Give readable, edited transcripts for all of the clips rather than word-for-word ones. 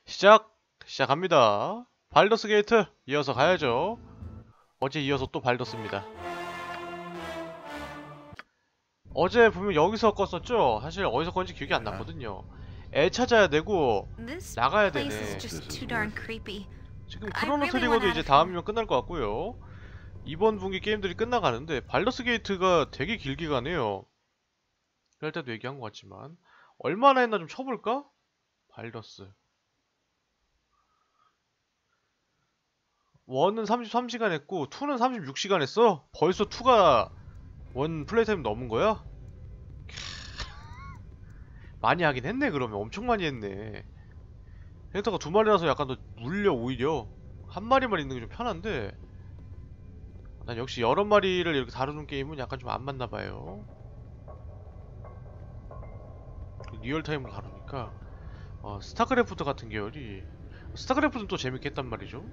시작합니다. 발더스 게이트 이어서 가야죠. 어제 이어서 또 발더스입니다. 어제 보면 여기서 껐었죠? 사실 어디서 껐는지 기억이 안 났거든요. 애 찾아야 되고 나가야 되네. 지금 크로노 트리거도 이제 다음이면 끝날 것 같고요. 이번 분기 게임들이 끝나가는데 발더스 게이트가 되게 길게 가네요. 그럴 때도 얘기한 것 같지만 얼마나 했나 좀 쳐볼까? 발더스 1은 33시간 했고 2는 36시간 했어? 벌써 2가 1 플레이타임 넘은 거야? 많이 하긴 했네. 그러면 엄청 많이 했네. 캐릭터가 2마리라서 약간 더 물려. 오히려 한 마리만 있는 게 좀 편한데 난 역시 여러 마리를 이렇게 다루는 게임은 약간 좀 안 맞나봐요. 리얼타임으로 다루니까 스타크래프트 같은 계열이 스타크래프트는 또 재밌게 했단 말이죠.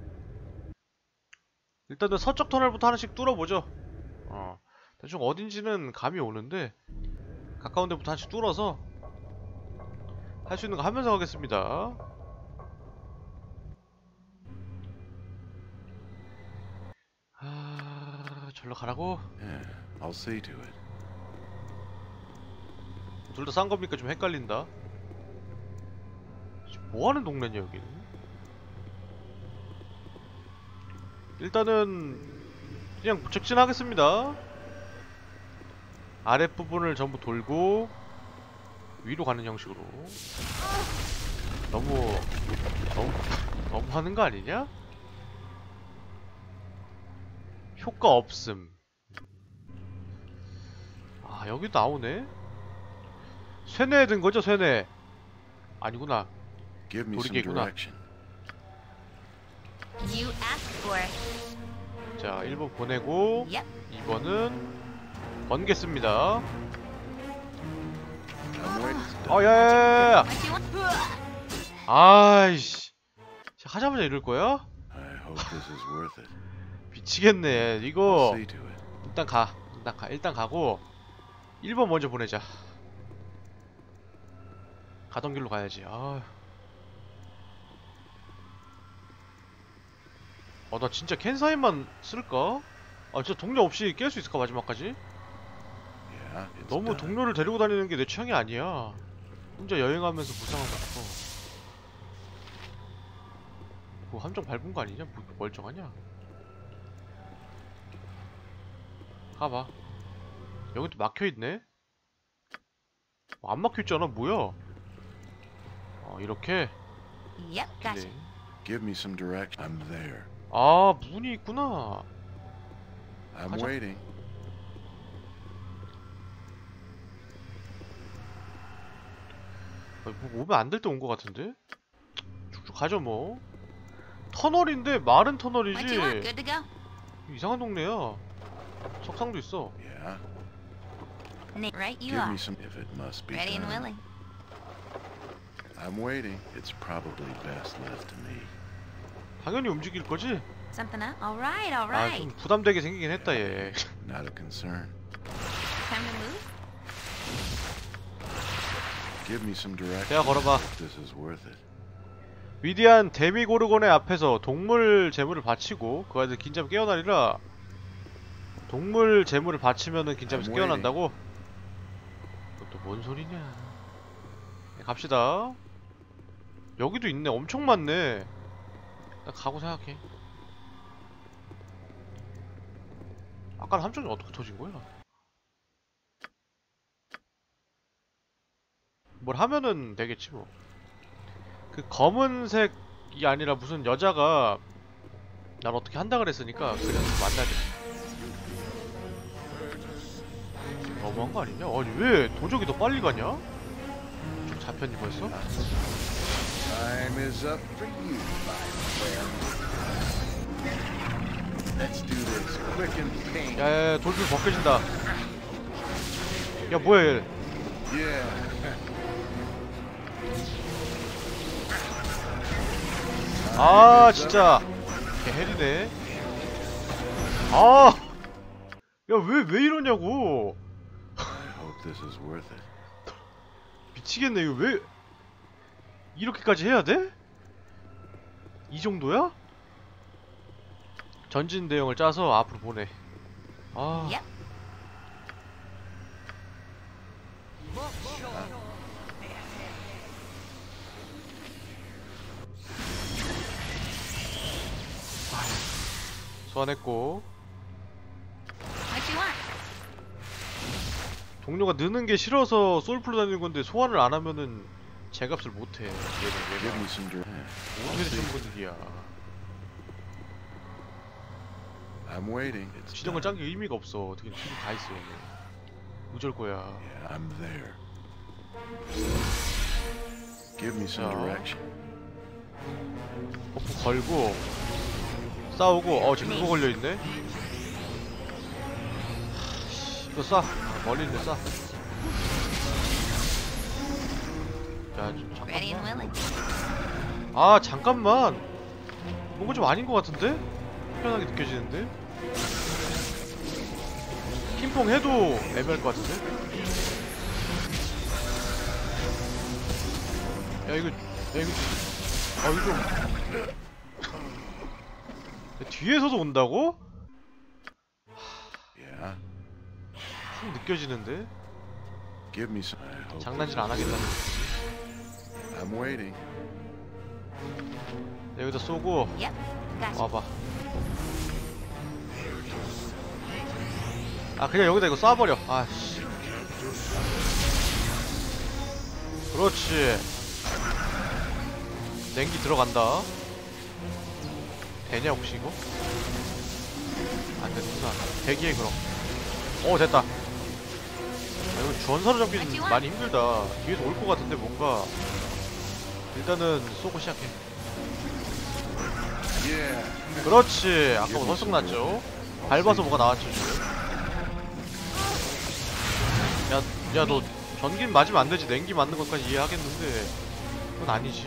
일단은 서쪽 터널부터 하나씩 뚫어보죠. 대충 어딘지는 감이 오는데 가까운 데부터 하나씩 뚫어서 할 수 있는 거 하면서 가겠습니다. 절로 가라고? I'll see to it. 둘 다 싼 겁니까? 좀 헷갈린다. 뭐 하는 동네냐 여기는? 일단은 그냥 직진하겠습니다. 아랫부분을 전부 돌고 위로 가는 형식으로. 너무 하는 거 아니냐? 효과 없음. 여기도 나오네? 쇠뇌 든 거죠, 쇠뇌? 아니구나. 도리개구나. 자, 1번 보내고 2번은 번개씁니다. 야야야야! 아이씨, 하자마자 이럴 거야? 미치겠네. 이거 일단 가고 1번 먼저 보내자. 가던 길로 가야지. 나 진짜 캔사인만 쓸까? 진짜 동료 없이 깰 수 있을까 마지막까지? 너무 동료를 데리고 다니는 게 내 취향이 아니야. 혼자 여행하면서 무상한 거 싶어. 그거 함정 밟은 거 아니냐? 뭐 멀쩡하냐? 가봐. 여기 또 막혀있네? 안 막혀있잖아. 뭐야? 이렇게? Give me some direction. I'm there. 문이 있구나. I'm 가자. waiting. 뭐 오면 안 될 때 온 거 같은데? 쭉쭉 가죠 뭐. 터널인데 마른 터널이지. 이상한 동네야. 석상도 있어. Yeah. Give me some if it must be done. I'm waiting. It's probably best left to me. 당연히 움직일 거지? Alright. 좀 부담되게 생기긴 했다 얘. Not a concern. Time to move? Give me some direction. 대화 걸어봐. If this is worth it. 위대한 데미고르곤의 앞에서 동물 재물을 바치고 그 아이들 긴잠 깨어나리라. 동물 재물을 바치면은 긴잠에서 깨어난다고? 그것도 뭔 소리냐. 갑시다. 여기도 있네. 엄청 많네. 나 가고 생각해. 아까는 함정이 어떻게 터진 거야? 뭘 하면은 되겠지 뭐. 그 검은색이 아니라 무슨 여자가 날 어떻게 한다 그랬으니까 그래서 만나자. 너무한 거 아니냐? 아니 왜 도적이 더 빨리 가냐? 좀 잡혔니 벌써? Time is up for you, my friend. Let's do this quick and painless. 야야야, 돌출 벗겨진다. 야 뭐야 얘. Yeah. 진짜 개헬이네. 야 왜 이러냐고. I hope this is worth it. 미치겠네. 이거 왜 이렇게까지 해야 돼? 이 정도야? 전진 대형을 짜서 앞으로 보내. 아. Yep. 소환했고. What you want? 동료가 느는 게 싫어서 솔플로 다니는 건데 소환을 안 하면은 제값을 못해. Give 얘는 me some drink. 어떻게 된 분위기야. I'm waiting. It's 시정을 done. 짠 게 의미가 없어. 어떻게 지금 다 있어. 어쩔 거야. Yeah, I'm there. Give me some 자. direction. 버프 걸고 싸우고. 지금 그거 걸려있네. 이거 쏴. 멀리 있는데 쏴. 야, Ready and 잠깐만. willing. 잠깐만. 뭔가 좀 아닌 것 같은데? 편하게 느껴지는데? 핑퐁 해도 애매할 것 같은데? 이거 좀. 야, 뒤에서도 온다고? Yeah. 좀 느껴지는데? Give me some. I hope 장난질 this 안 is 하겠다는 worth 느낌이. it. I'm waiting. 여기다 쏘고 Yep. Gotcha. 와봐. 그냥 여기다 이거 쏴버려. 아씨. 그렇지. 냉기 들어간다. 되냐 혹시 이거? 안 되는구나. 대기해 그럼. 됐다. 이거 주원사로 잡기는 많이 힘들다. 뒤에서 올 것 같은데 뭔가. 일단은 쏘고 시작해. Yeah. 그렇지. 아까 설득 났죠. 밟아서 뭐가 나왔죠 지금. 야 너 전기 맞으면 안 되지. 냉기 맞는 것까지 이해하겠는데 그건 아니지.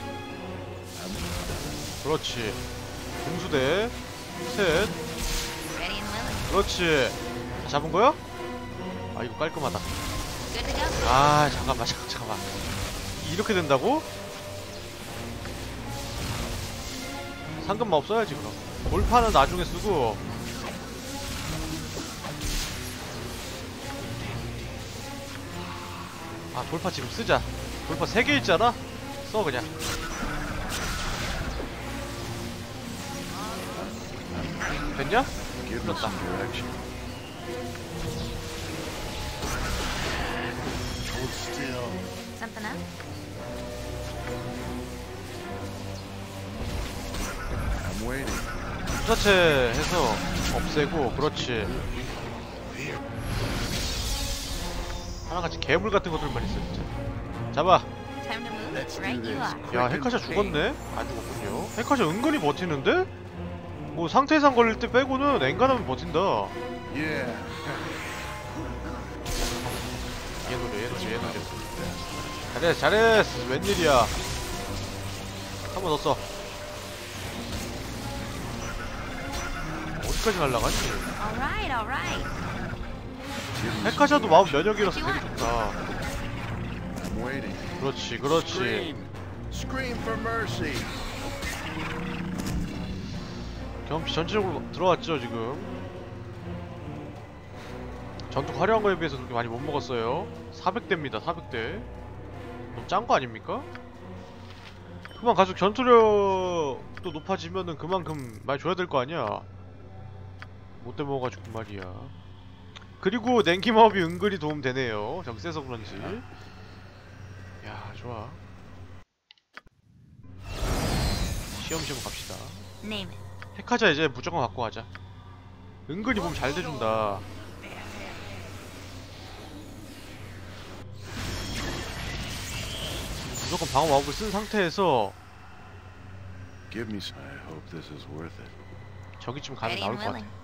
그렇지. 공수대 셋. Ready and willing. 그렇지. 잡은 거야? 이거 깔끔하다. Good to go. 잠깐만. 이렇게 된다고? 상금만 없어야지 그럼. 돌파는 나중에 쓰고. 돌파 지금 쓰자. 돌파 3개 있잖아? 써 그냥. 됐냐? Give me some direction. Hold still. Something up? I'm waiting. 투자체 해서 없애고. 그렇지. 하나같이 괴물 같은 것들만 있어 진짜. 잡아. Time to move. Let's do Right you this. are. 야, 헤카샤 죽었네? 안 죽었군요. 헤카샤 은근히 버티는데? 뭐 상태 이상 걸릴 때 빼고는 엔간하면 버틴다. Yeah. 얘 노래. 잘했어. 웬일이야. 한 번 더 써. 어디까지 날라가니? Alright. Give me 헤카샤도 some 마법 direction. 면역이라서 되게 좋다. I'm waiting. 그렇지. Scream for mercy. 경험치 전체적으로 들어왔죠 지금. 전투 화려한 거에 비해서 그렇게 많이 못 먹었어요. 400대입니다. 400대. 너무 짠 거 아닙니까? 그만 가지고 전투력도 높아지면은 그만큼 많이 줘야 될 거 아니야. 못 돼먹어가지고 말이야. 그리고 냉기 마법이 은근히 도움되네요. 저기 세서 그런지. 야, 좋아. 시험시험 갑시다. Name it. 헤카자 이제 무조건 갖고 가자. 은근히 보면 잘 돼준다. 무조건 방어 마법을 쓴 상태에서 Give me some. I hope this is worth it. 저기쯤 가면 Ready 나올 and 것 같아. willing.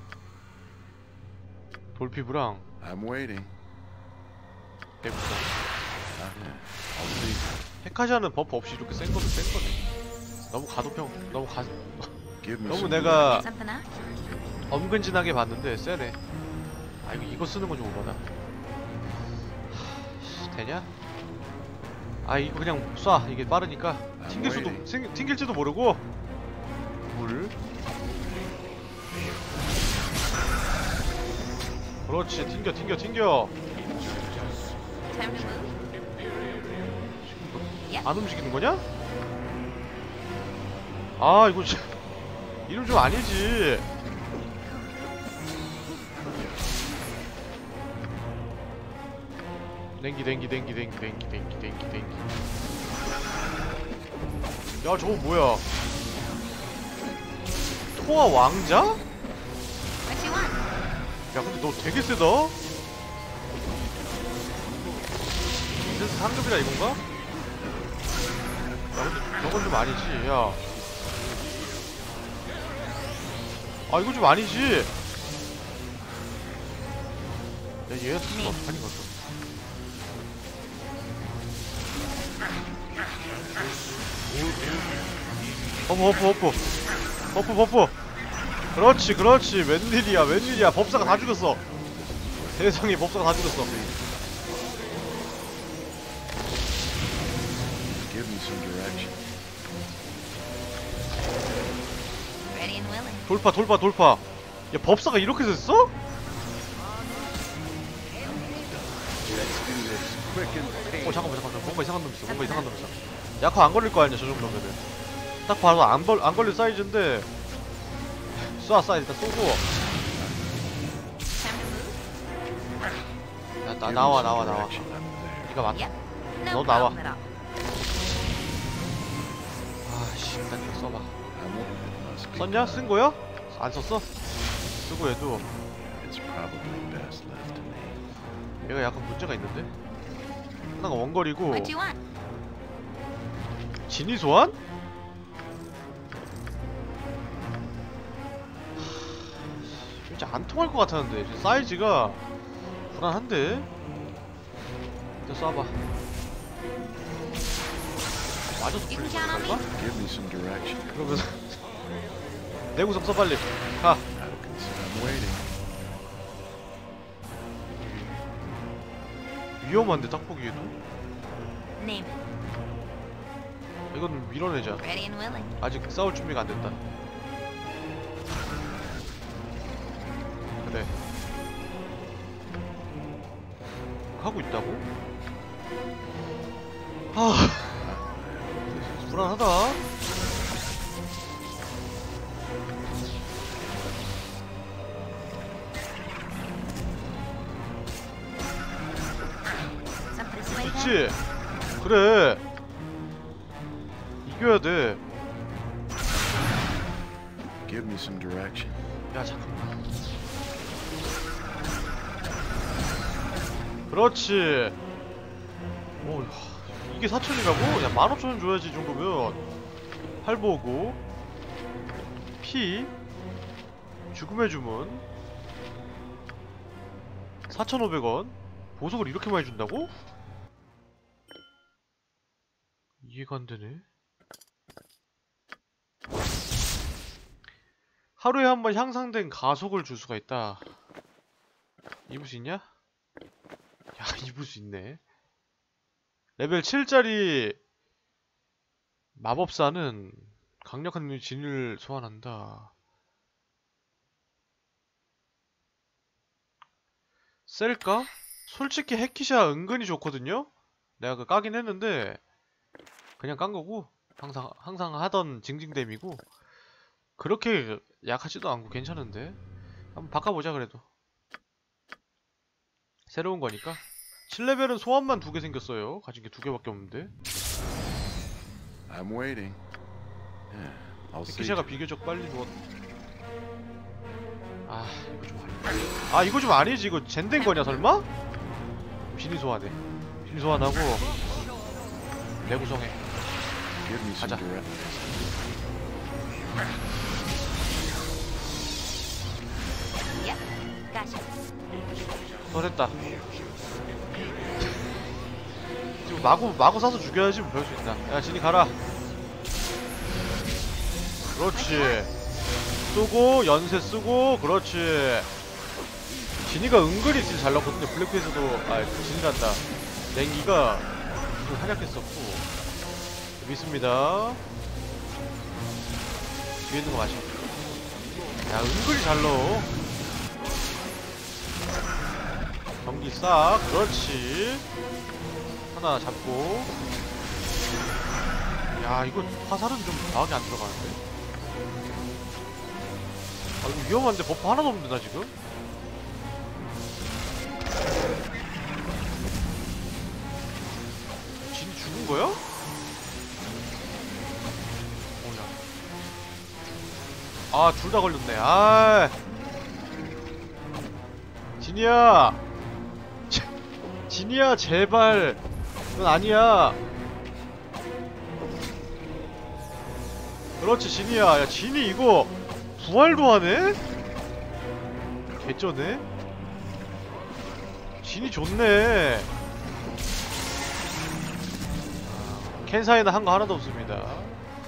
돌피부랑 I'm waiting. 대구랑. I'll see. 헤카자는 버프 없이 이렇게 센 거는 센 거네. 너무 가도평, Give me 너무 some 내가 Something up? 엄근진하게 봤는데 세네. 이거 쓰는 거 좀 오바다. 되냐? 아 이거 그냥 쏴. 이게 빠르니까 튕길 수도 튕길지도 모르고. 물. 그렇지. 튕겨. Time to move. 안 움직이는 거냐? 아 이거 이름 좀 아니지. 댕기. 야 저거 뭐야? 토아 왕자? What you want? 야 근데 너 되게 세다? 이래서 상급이라 이건가? 야 근데 저건 좀 아니지. 야 아 이거 좀 아니지. 야 얘가 무슨 어떡하니 이것도. 버프. 그렇지. 웬일이야. 법사가 다 죽였어. 세상에 법사가 다 죽였어. Give me some direction. Ready and willing. 돌파. 야 법사가 이렇게 됐어? 잠깐만. 뭔가 이상한 놈 있어. 약화 안 걸릴 거 아니야, 저 정도면은. 딱 봐도 안 걸릴 사이즈인데. 쏴, 일단 쏘고. Time to move. 야, 나와. 니가 맞. Yep. 너 No 나와. problem at all. 아씨, 일단 이거 써봐. 썼냐? 쓴 거야? 안 썼어? 쓰고 해도. It's probably best left to me. 얘가 약간 문제가 있는데? 하나가 원거리고. What you want? 진위 소환? 진짜 안 통할 것 같았는데 지금 사이즈가 불안한데? 일단 쏴봐. 맞아서 You 풀린 can count on 건가? me. Give me some direction. 그러면서 내구성 써 빨리. 가. I'm waiting. 위험한데 딱 보기에도? Name it. 이건 밀어내자. Ready and willing. 아직 싸울 준비가 안 됐다. 그래. 하고 있다고? 불안하다. Something sweet. 그렇지. 그래. 이겨야 돼. Give me some direction. 야 잠깐만. 그렇지. 오, 이게 4,000이라고? 야 15,000원 줘야지 이 정도면. 할보고 피 죽음의 주문 4,500원. 보석을 이렇게 많이 준다고? 이해가 안 되네. 하루에 한 번 향상된 가속을 줄 수가 있다. 입을 수 있냐? 야, 입을 수 있네. 레벨 7짜리 마법사는 강력한 진을 소환한다. 셀까? 솔직히 해키샤 은근히 좋거든요? 내가 그 까긴 했는데 그냥 깐 거고 항상 하던 징징댐이고 그렇게 약하지도 않고 괜찮은데 한번 바꿔보자 그래도. 새로운 거니까. 7레벨은 소환만 2개 생겼어요. 가진 게 2개밖에 없는데. I'm waiting. Yeah, I'll see. 해키샤가 비교적 빨리 누웠. 아 이거 좀 아니. 아 이거 좀 아니지. 이거 젠된 거냐 설마? 진이 소환해. 진이 소환하고 내구성해. Give me some 가자. direction. Yep. Gotcha. 더 됐다. 지금 마구 싸서 죽여야지 뭐 배울 수 있다. 야 진이 가라. 그렇지. 쓰고 연쇄 쓰고 그렇지. 진이가 은근히 딜 잘 넣거든요. 블랙피에서도 진이란다. 냉기가 엄청 활약했었고. 여기 있습니다. 뒤에 있는 거 마시고. 야, 은근히 잘 넣어. 경기 싹. 그렇지. 하나 잡고. 야, 이거 화살은 좀 과하게 안 들어가는데? 아, 이거 위험한데 버프 하나도 없는데, 나 지금? 진이 죽은 거야? 아, 둘 다 걸렸네. 아, 진이야. 진이야, 제발. 그건 아니야. 그렇지, 진이야. 야, 진이 이거 부활도 하네? 개쩌네? 진이 좋네. 켄사이는 한 거 하나도 없습니다.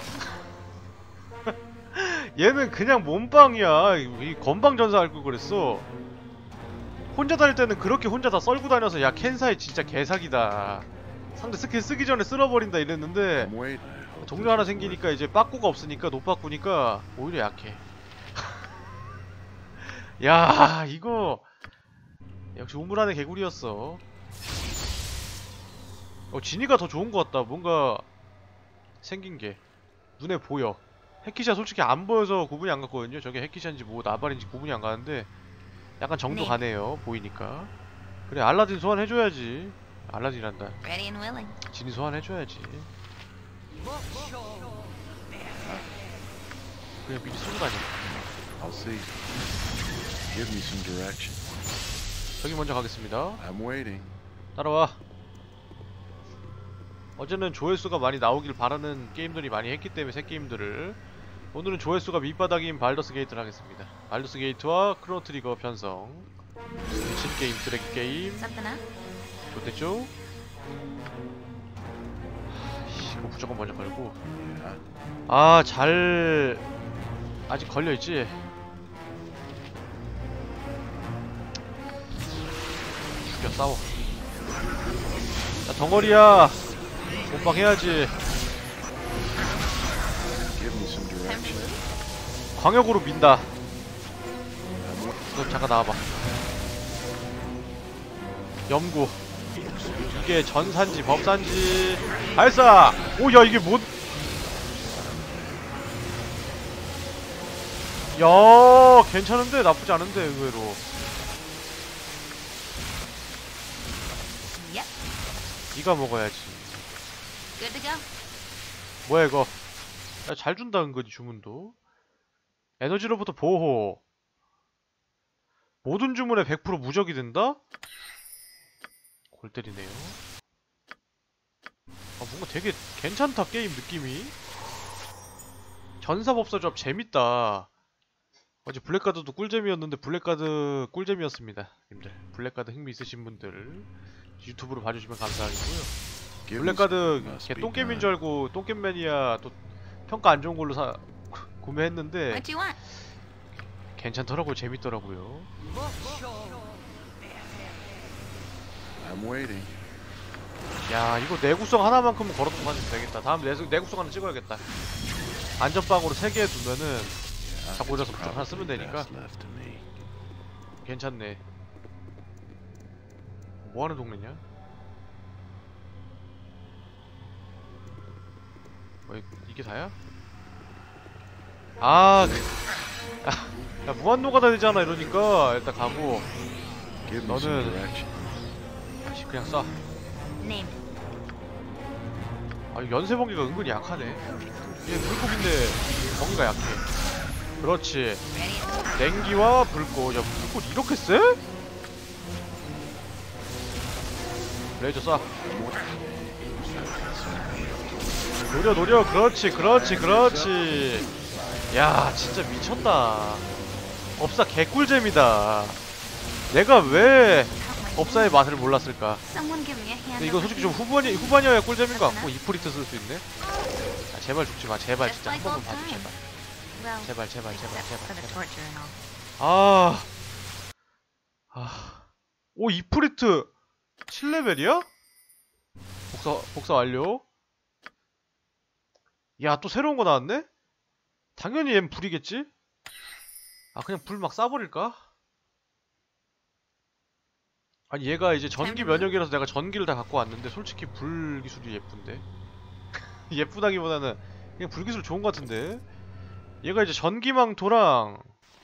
얘는 그냥 몸빵이야. 이 건방전사 할 걸 그랬어. 혼자 다닐 때는 그렇게 혼자 다 썰고 다녀서 야, 켄사이 진짜 개사기다. 상대 스킬 쓰기 전에 쓸어버린다 이랬는데 종료 하나 생기니까 이제 빠꾸가 없으니까 노빠꾸니까 오히려 약해. 야, 이거 역시 우물 안의 개구리였어. 진이가 더 좋은 것 같다. 뭔가 생긴 게 눈에 보여. 해키샤 솔직히 안 보여서 구분이 안 갔거든요. 저게 해키샤인지 뭐 나발인지 구분이 안 가는데 약간 정도 가네요. 보이니까. 그래, 알라딘 소환해줘야지. 알라딘이란다. 진이 소환해줘야지. 그냥 미리 쏘고 다녀. I'll see. Give me some direction. 저기 먼저 가겠습니다. I'm waiting. 따라와. 어제는 조회수가 많이 나오길 바라는 게임들이 많이 했기 때문에 새 게임들을, 오늘은 조회수가 밑바닥인 발더스 게이트를 하겠습니다. 발더스 게이트와 크로노 트리거 편성. 미친 게임, 쓰레기 게임. 좋댔죠? 이거 무조건 먼저 걸고. 아, 아직 걸려있지? 죽여, 싸워. 야, 덩어리야! 몸빵 해야지. 광역으로 민다. 너 잠깐 나와봐. 염구. 이게 전산지, 법산지. 발사! 오, 야, 이게 뭐. 야, 괜찮은데? 나쁘지 않은데, 의외로. 니가 먹어야지. 뭐야, 이거. 야, 잘 준다, 은근히 주문도. 에너지로부터 보호. 모든 주문에 100% 무적이 된다? 골 때리네요. 아, 뭔가 되게 괜찮다, 게임 느낌이. 전사법사 조합 재밌다. 어제 블랙카드도 꿀잼이었는데 블랙카드 꿀잼이었습니다. 님들, 블랙카드 흥미 있으신 분들 유튜브로 봐주시면 감사하겠고요. 블랙카드 걔 똥게임인 줄 알고 똥게임 매니아 또 평가 안 좋은 걸로 구매했는데 괜찮더라고요. 재밌더라고요. I'm waiting. 야, 이거 내구성 하나만큼은 걸어두고 가면 되겠다. 다음 내구성 하나 찍어야겠다. 안전빵으로 3개 두면은 자꾸 오자서 무조건 하나 쓰면 되니까 괜찮네. 뭐하는 동네냐? 이게 다야? 아, 야, 무한노가다 되잖아 이러니까. 일단 가고 너는 다시 그냥 쏴. 아, 연쇄번개가 은근히 약하네. 얘 불꽃인데 번개가 약해. 그렇지. 냉기와 불꽃. 야, 불꽃 이렇게 세? 레이저 쏴. 노려. 그렇지. 야, 진짜 미쳤다. 법사 개꿀잼이다. 내가 왜 법사의 맛을 몰랐을까. 근데 이거 솔직히 좀 후반이어야 꿀잼인 것 같고. 이프리트 쓸 수 있네. 야, 제발 죽지마. 제발 진짜 한 번만 봐줘. 제발. 오, 이프리트 7레벨이야? 복사 완료. 야, 또 새로운 거 나왔네? 당연히 얜 불이겠지? 아, 그냥 불 막 쏴버릴까? 아니, 얘가 이제 전기 면역이라서 내가 전기를 다 갖고 왔는데 솔직히 불 기술이 예쁜데? 예쁘다기보다는 그냥 불 기술 좋은 것 같은데? 얘가 이제 전기망토랑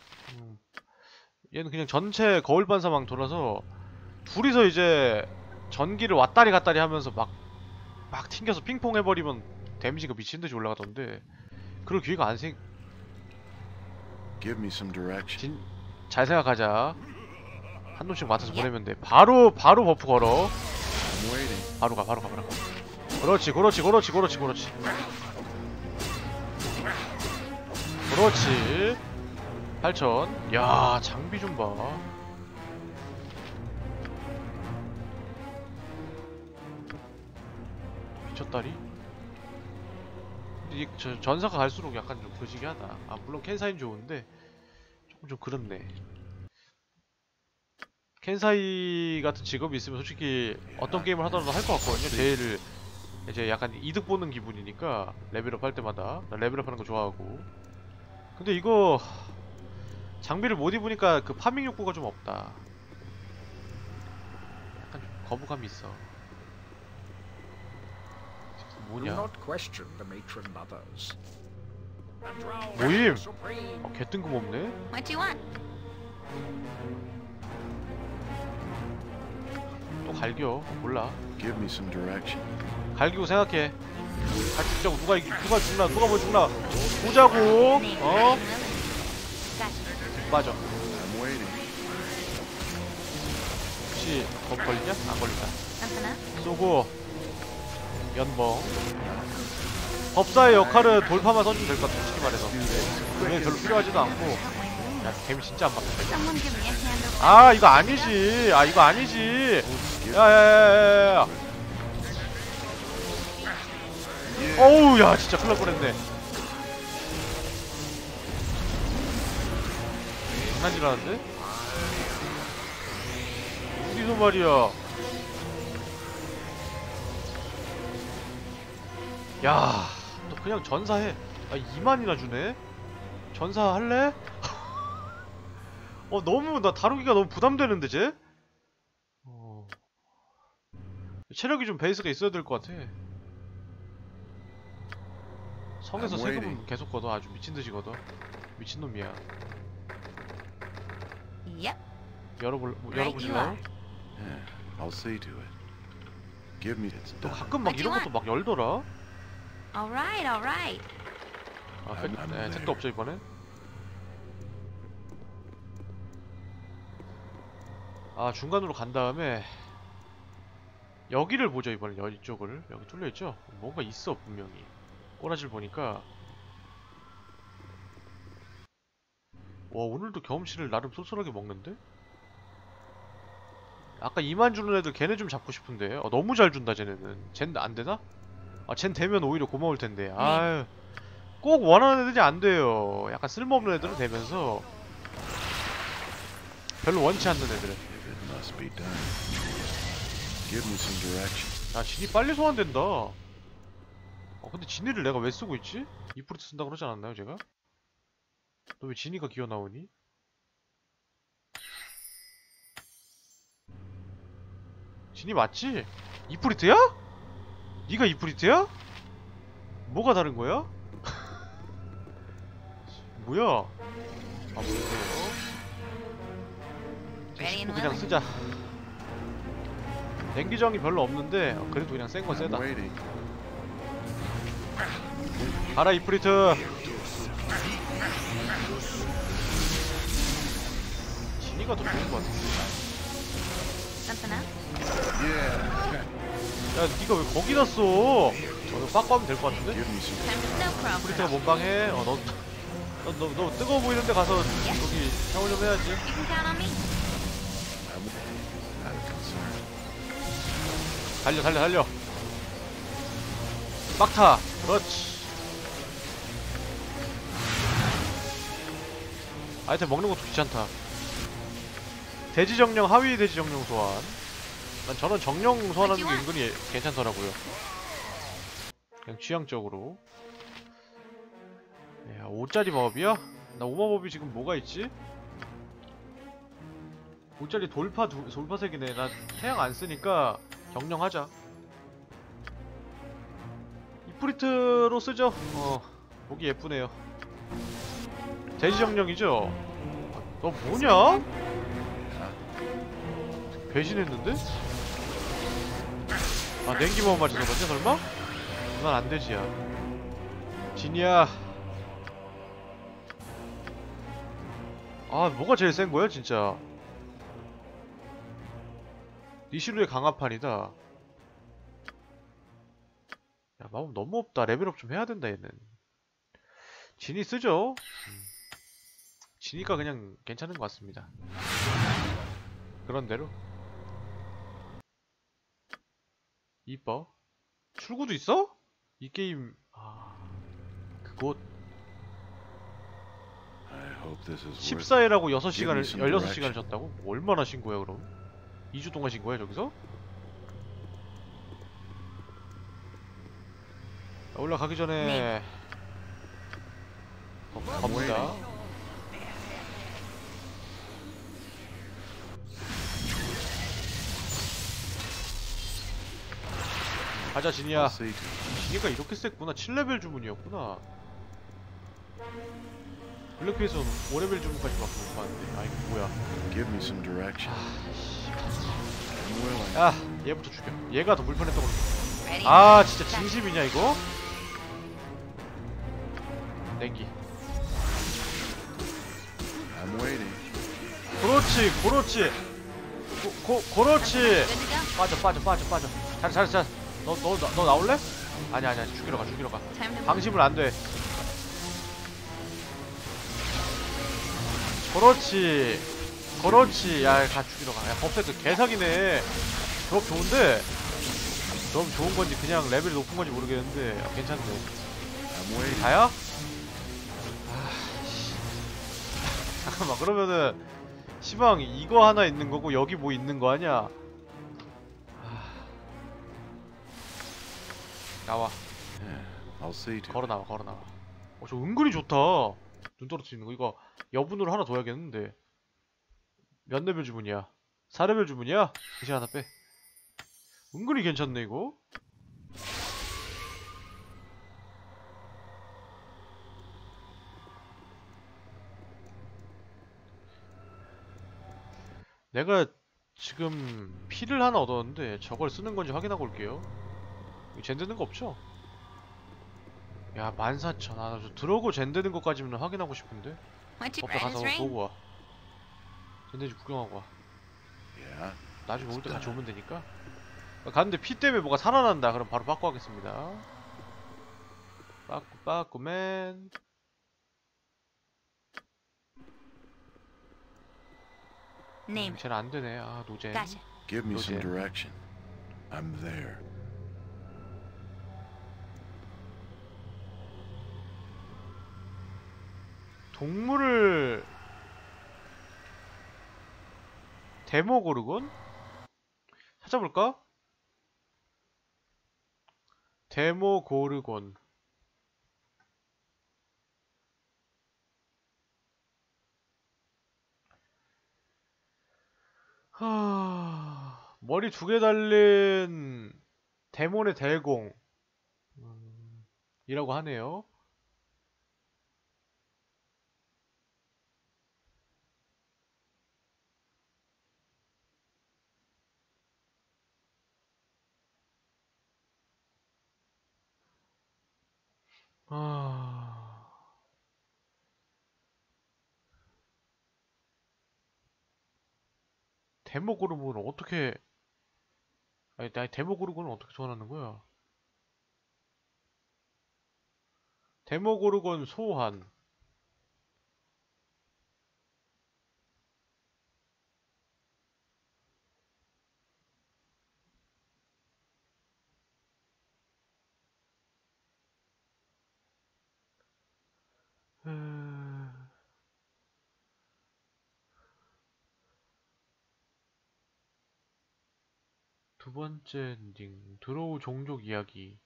얘는 그냥 전체 거울 반사 망토라서 둘이서 이제 전기를 왔다리 갔다리 하면서 막 튕겨서 핑퐁 해버리면 데미지가 미친듯이 올라가던데 그럴 기회가 안 생... 잘 생각하자. 한 놈씩 맡아서 보내면 돼. 바로 버프 걸어. 바로 가. 그렇지. 그렇지. 8,000. 야, 장비 좀 봐. 미쳤다리? 근데 이 전사가 갈수록 약간 좀 그지게 하다. 아, 물론 켄사이는 좋은데 조금 좀 그렇네. 켄사이 같은 직업이 있으면 솔직히 어떤 게임을 하더라도 할 것 같거든요. 제일 이제 약간 이득 보는 기분이니까 레벨업 할 때마다 나 레벨업 하는 거 좋아하고. 근데 이거 장비를 못 입으니까 그 파밍 욕구가 좀 없다. 약간 좀 거부감이 있어. 뭐냐? 모임! 개 뜬금없네? What do you want? 또 갈겨. 몰라. 갈기고 생각해. 갈기자고. 누가 죽나? 누가 뭐 죽나? 보자고. 어? 맞아. 혹시 법 걸리냐? 안 걸린다. 쏘고 연봉. 법사의 역할은 돌파만 써주면 될 것 같아. 솔직히 말해서. 그게 별로 필요하지도 않고. 야, 개미 진짜 안 맞는다. 아, 이거 아니지. 아, 이거 아니지. 야야야야야. 어우, 야, 진짜 큰일 날 뻔했네. 장난질하는데? 어디서 말이야. 야, 너 그냥 전사해. 아, 2만이나 주네? 전사할래? 너무 나 다루기가 너무 부담되는데 쟤? 체력이 좀 베이스가 있어야 될 것 같아. 성에서 세금은 계속 걷어. 아주 미친듯이 걷어. 미친놈이야. Yep. 열어보실래요? 또 가끔 막 이런 것도 막 열더라? Alright. 아, 택도 없죠 이번엔? 아, 중간으로 간 다음에 여기를 보죠. 이번엔 이쪽을. 여기 뚫려있죠? 뭔가 있어 분명히. 꼬라지를 보니까. 와, 오늘도 경험치를 나름 쏠쏠하게 먹는데? 아까 2만 주는 애들 걔네 좀 잡고 싶은데. 너무 잘 준다 쟤네는. 쟨 안되나? 아, 쟨 되면 오히려 고마울 텐데. 아유, 꼭 원하는 애들이 안 돼요. 약간 쓸모없는 애들은 되면서 별로 원치 않는 애들은. 야, 진이 빨리 소환된다. 근데 진이를 내가 왜 쓰고 있지? 이프리트 쓴다고 그러지 않았나요 제가? 너 왜 진이가 기어 나오니? 진이 맞지? 이프리트야? 니가 이프리트야? 뭐가 다른 거야? 뭐야? 아, 모르겠어요. 그냥 쓰자. 냉기정이 별로 없는데 그래도 그냥 센 거 세다. 가라 이프리트. 진이가 더 좋은 거 같은데. 야, 니가 왜 거기다 써? 너 빠꾸 하면 될 거 같은데? 이프리트가 몸방해. 너 뜨거워 보이는데 가서 저기 샤워 좀 해야지. 달려. 막타. 그렇지. 아이템 먹는 것도 귀찮다. 돼지정령, 하위 돼지정령 소환. 난 저런 정령 소환하는 게 은근히 괜찮더라고요. 그냥 취향적으로. 야, 5짜리 마법이야? 나 5마법이 지금 뭐가 있지? 5짜리 돌파 색이네. 나 태양 안 쓰니까 정령하자. 이프리트로 쓰죠. 보기 예쁘네요. 돼지 정령이죠? 너 뭐냐? 배신했는데? 아, 냉기마법 맞아서 그런지 설마? 난 안되지야. 진이야. 아, 뭐가 제일 센 거야 진짜. 니시루의 강화판이다. 야, 마법 너무 없다. 레벨업 좀 해야 된다 얘는. 진이 쓰죠? 진이가 그냥 괜찮은 것 같습니다. 그런대로. 이뻐. 출구도 있어? 이 게임. 그곳 14회라고 16시간을 졌다고? 얼마나 쉰 거야 그럼? 2주 동안 쉰 거야 저기서? 올라가기 전에 갑니다. 가자 진이야. 진이가 이렇게 셌구나. 7레벨 주문이었구나. 블랙피에서는 5레벨 주문까지 막 못 봤는데. 아, 이거 뭐야. 야, 얘부터 죽여. 얘가 더 불편했던 걸로. 아, 진짜 진심이냐 이거? 냉기. 그렇지. 그렇지. 빠져. 잘했어. 너 나올래? 아니야. 죽이러 가. 방심을 안 돼. 그렇지. 야, 가 죽이러 가. 야, 법색 개사기네. 조합 좋은데? 조합 좋은 건지 그냥 레벨이 높은 건지 모르겠는데. 야, 괜찮네. 다야? 잠깐만, 그러면은 시방 이거 하나 있는 거고 여기 뭐 있는 거 아니야? 나와. 걸어 나와. 저 은근히 좋다. 눈 떨어뜨리는 거. 이거 여분으로 하나 둬야겠는데. 몇 레벨 주문이야? 4레벨 주문이야? 대신 하나 빼. 은근히 괜찮네 이거. 내가 지금 피를 하나 얻었는데 저걸 쓰는 건지 확인하고 올게요. 이거 젠 되는 거 없죠? 야, 14,000. 아, 저 들어오고 젠 되는 것까지는 확인하고 싶은데. 법대 가서 보고 와. 젠 되는지 구경하고 와. 나중에 올 때 같이 오면 되니까. 갔는데 피 때문에 뭐가 살아난다. 그럼 바로 바꿔 하겠습니다. 빠꾸맨. 쟤는 안 되네. 아, 노젠. Give me some direction. I'm there. 동물을 데모고르곤? 찾아볼까? 데모고르곤. 머리 2개 달린 데몬의 대공 이라고 하네요. 데모고르곤은 어떻게 아니 데모고르곤은 어떻게 소환하는 거야? 데모고르곤 소환. 두 번째 엔딩 드로우 종족 이야기.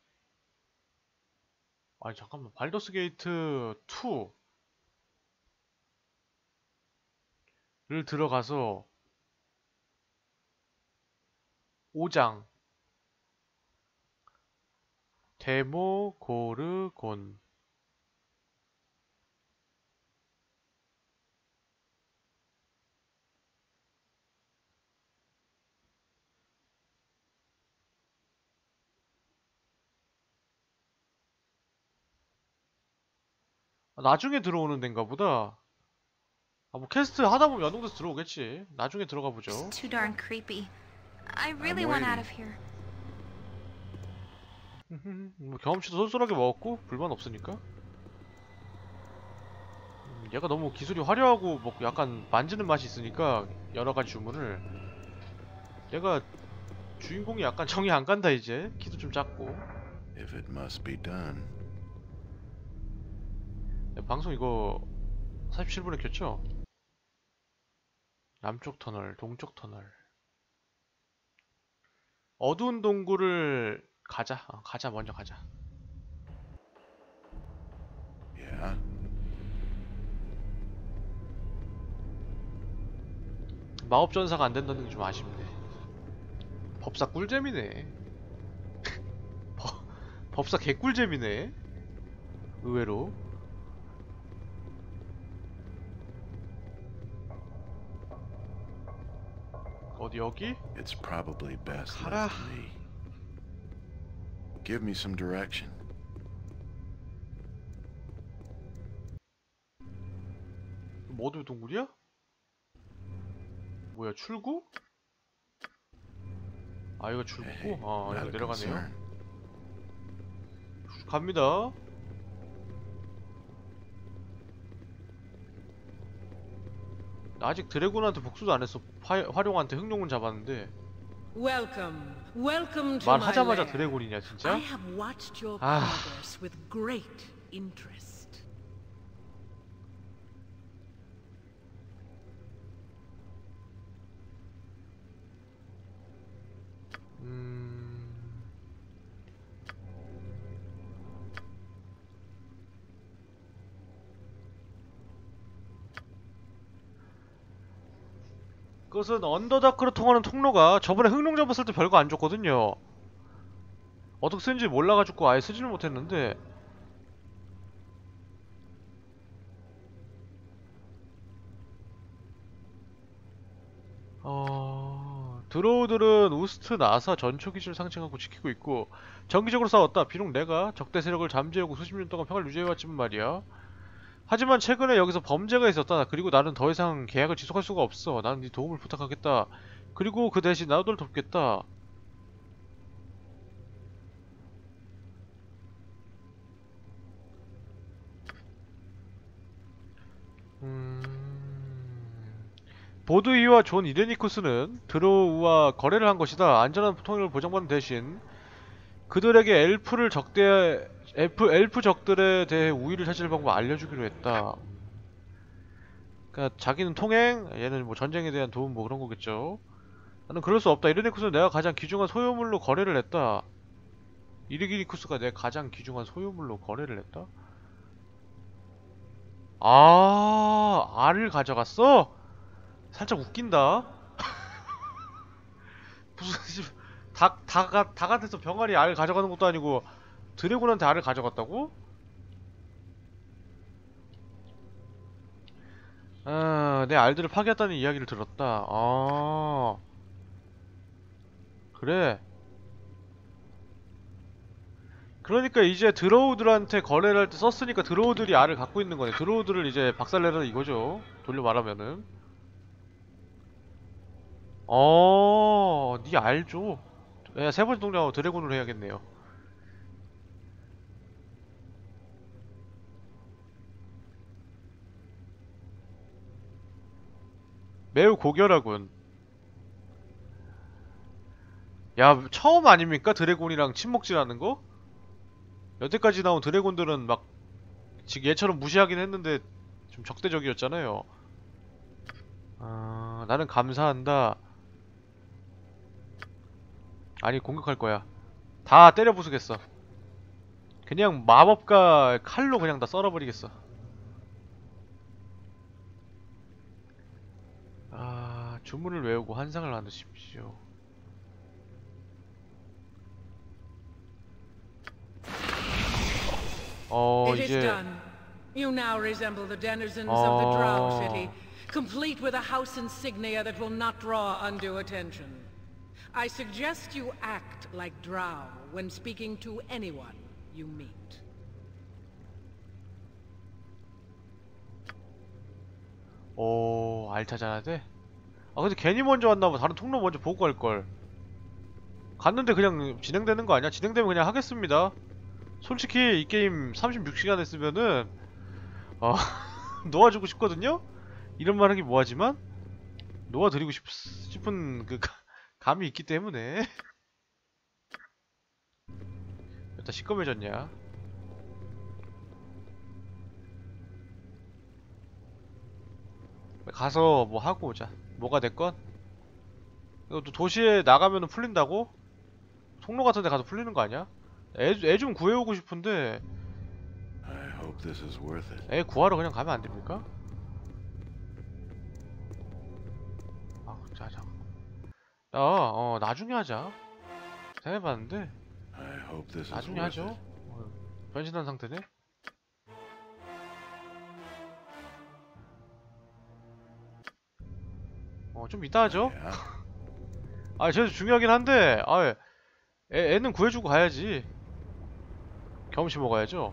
아니 잠깐만, 발더스 게이트 2를 들어가서 5장 데모고르곤. 나중에 들어오는 데인가 보다. 아, 뭐 퀘스트 하다 보면 연동돼서 들어오겠지. 나중에 들어가 보죠. It's too darn creepy. I really want out of here. 뭐 경험치도 쏠쏠하게 먹었고 불만 없으니까. 얘가 너무 기술이 화려하고 뭐 약간 만지는 맛이 있으니까 여러 가지 주문을. 얘가 주인공이 약간 정이 안 간다 이제. 키도 좀 작고. If it must be done. 방송 이거 47분에 켰죠? 남쪽 터널, 동쪽 터널. 어두운 동굴을 가자. 가자, 먼저 가자. Yeah. 마법 전사가 안 된다는 게 좀 아쉽네. 법사 꿀잼이네. 법사 개꿀잼이네. 의외로. 어디 여기? It's probably best 가라. left to me. Give me some direction. 어두운 동굴이야? 뭐야, 출구? 아, 이거 출구고? Hey, 아, not 여기 a 내려가네요. concern. 갑니다. 나 아직 드래곤한테 복수도 안 했어. 화룡한테 흑룡은 잡았는데. Welcome, welcome to my 말하자마자 lair. 드래곤이냐 진짜? I have watched your 아. progress with great interest. 그것은 언더다크로 통하는 통로가 저번에 흑룡 잡았을 때 별거 안 줬거든요. 어떻게 쓰는지 몰라가지고 아예 쓰지를 못했는데. 드로우들은 우스트 나사 전초 기지를 상징하고 지키고 있고 정기적으로 싸웠다. 비록 내가 적대 세력을 잠재우고 수십 년 동안 평화를 유지해왔지만 말이야. 하지만 최근에 여기서 범죄가 있었다. 그리고 나는 더 이상 계약을 지속할 수가 없어. 나는 네 도움을 부탁하겠다. 그리고 그 대신 나도 널 돕겠다. 보드이와 존 이레니쿠스는 드로우와 거래를 한 것이다. 안전한 통일을 보장받는 대신 그들에게 엘프 적들에 대해 우위를 차지할 방법을 알려주기로 했다. 그니까 자기는 통행, 얘는 뭐 전쟁에 대한 도움 뭐 그런 거겠죠. 나는 그럴 수 없다. 이레니쿠스는 내가 가장 귀중한 소유물로 거래를 했다. 이레니쿠스가 내가 가장 귀중한 소유물로 거래를 했다? 아, 알을 가져갔어? 살짝 웃긴다. 무슨 다 같아서 병아리 알 가져가는 것도 아니고 드래곤한테 알을 가져갔다고? 아, 내 알들을 파괴했다는 이야기를 들었다. 아, 그래. 그러니까 이제 드로우들한테 거래를 할 때 썼으니까 드로우들이 알을 갖고 있는 거네. 드로우들을 이제 박살내라 이거죠. 돌려 말하면은. 니 알죠? 야, 세 번째 동작하고 드래곤으로 해야겠네요. 매우 고결하군. 야, 처음 아닙니까? 드래곤이랑 침묵질하는 거? 여태까지 나온 드래곤들은 막 지금 얘처럼 무시하긴 했는데 좀 적대적이었잖아요. 나는 감사한다. 아니 공격할 거야. 다 때려 부수겠어. 그냥 마법과 칼로 그냥 다 썰어버리겠어. 아, 주문을 외우고 환상을 나누십시오. It is done. You now resemble the denizens of the Drow city, complete with a house insignia that will not draw undue attention. I suggest you act like Drow when speaking to anyone you meet. 오, 알 찾아야 돼? 아, 근데 괜히 먼저 왔나봐. 다른 통로 먼저 보고 갈걸. 갔는데 그냥 진행되는 거 아니야? 진행되면 그냥 하겠습니다. 솔직히 이 게임 36시간 했으면은 놓아주고 싶거든요? 이런 말 하기 뭐하지만 놓아드리고 싶은 그 감이 있기 때문에. 일단 시꺼매졌냐? 가서 뭐 하고 오자. 뭐가 됐건. 이거 또 도시에 나가면은 풀린다고? 통로 같은 데 가서 풀리는 거 아니야? 애 좀 구해오고 싶은데 애 구하러 그냥 가면 안 됩니까? 아, 자자. 나중에 하자. 생각해봤는데 나중에 하죠. 변신한 상태네. 좀 이따 하죠. 아, 제일 중요하긴 한데 애는 구해주고 가야지. 경험치 먹어야죠.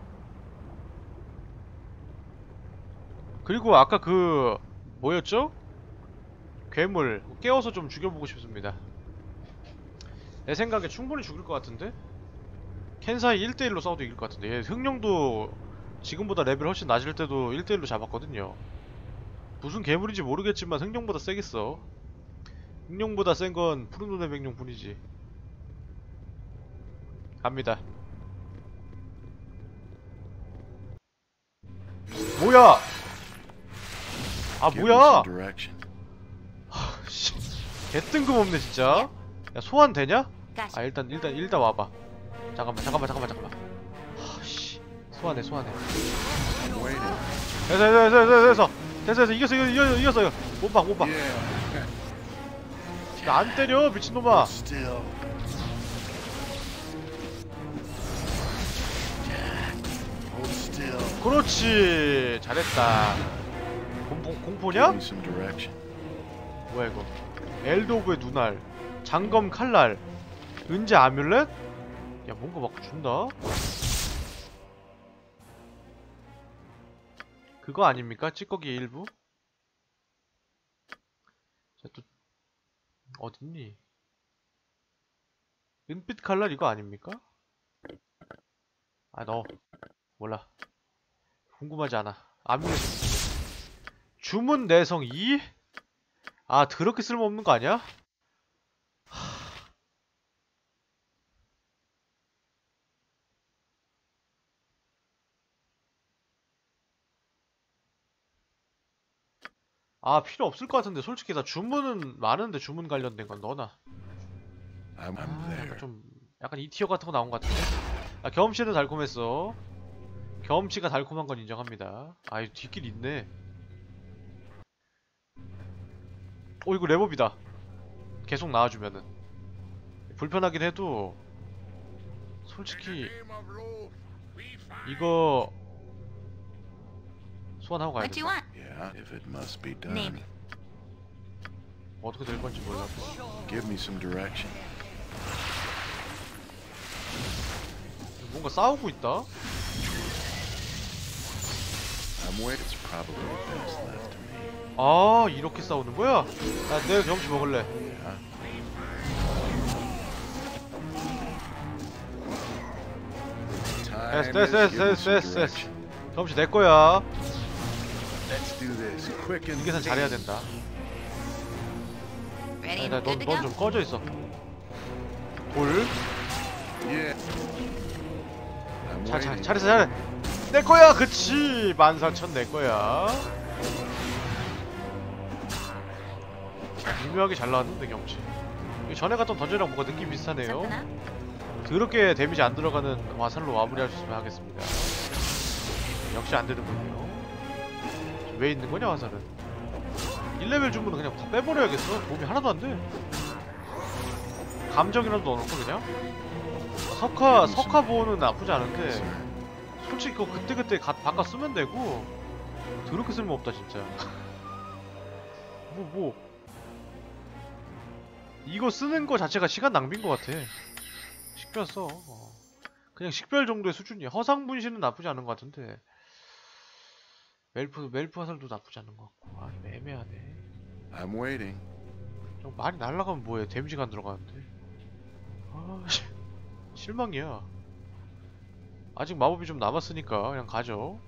그리고 아까 그 뭐였죠? 괴물 깨워서 좀 죽여보고 싶습니다. 내 생각에 충분히 죽일 것 같은데? 켄사이 1대1로 싸워도 이길 것 같은데. 얘 흥룡도 지금보다 레벨 훨씬 낮을 때도 1대1로 잡았거든요. 무슨 괴물인지 모르겠지만 흥룡보다 세겠어. 흥룡보다 센 건 푸른 눈의 백룡 뿐이지. 갑니다. 뭐야! 아, 뭐야! 씨, 개뜬금없네 진짜. 야, 소환 되냐? 아, 일단 와봐. 잠깐만. 씨, 소환해. 됐어. 이겼어. 못 봐. 나 안 때려, 미친놈아. 그렇지, 잘했다. 공포냐? 뭐야 이거? 엘도브의 눈알, 장검 칼날, 은재 아뮬렛? 야, 뭔가 막 준다? 그거 아닙니까? 찌꺼기의 일부? 자, 또 어딨니? 은빛 칼날 이거 아닙니까? 아, 너 몰라. 궁금하지 않아. 아뮬렛 주문 내성 2? 아, 더럽게 쓸모없는 거 아니야? 아, 필요 없을 것 같은데. 솔직히 나 주문은 많은데, 주문 관련된 건 너나. 약간 이 티어 같은 거 나온 것 같은데. 아, 경험치는 달콤했어. 경험치가 달콤한 건 인정합니다. 아, 이 뒷길 있네. 이거 랩업이다. 계속 나와주면은. 불편하긴 해도 솔직히 이거 소환하고 가야 돼. 어떻게 될 건지 몰라. 뭔가 싸우고 있다. 아, 이렇게 싸우는 거야? 야, 내가 경험치 먹을래. 됐어. 경험치 내 거야. 이 계산 잘해야 된다. 넌 좀 꺼져 있어. 돌. 잘해. 내 거야. 그치. 14,000 내 거야. 미묘하게 잘 나왔는데 경험치. 전에 갔던 던전이랑 뭔가 느낌 비슷하네요. Something up? 더럽게 데미지 안 들어가는 화살로 마무리할 수 있으면 하겠습니다. 역시 안 되는군요. 왜 있는 거냐 화살은? 1레벨 주문은 그냥 다 빼버려야겠어. 도움이 하나도 안 돼. 감정이라도 넣어놓고 그냥. 석화 보호는 나쁘지 않은데 솔직히 그거 그때그때 바꿔 쓰면 되고 더럽게 쓸모없다 진짜. 뭐 이거 쓰는 거 자체가 시간 낭비인 것 같아. 식별 써. 그냥 식별 정도의 수준이야. 허상 분신은 나쁘지 않은 것 같은데 멜프 화살도 나쁘지 않은 것 같고. 아 애매하네. I'm waiting. 좀 많이 날아가면 뭐해. 데미지가 안 들어가는데. 아 실망이야. 아직 마법이 좀 남았으니까 그냥 가죠.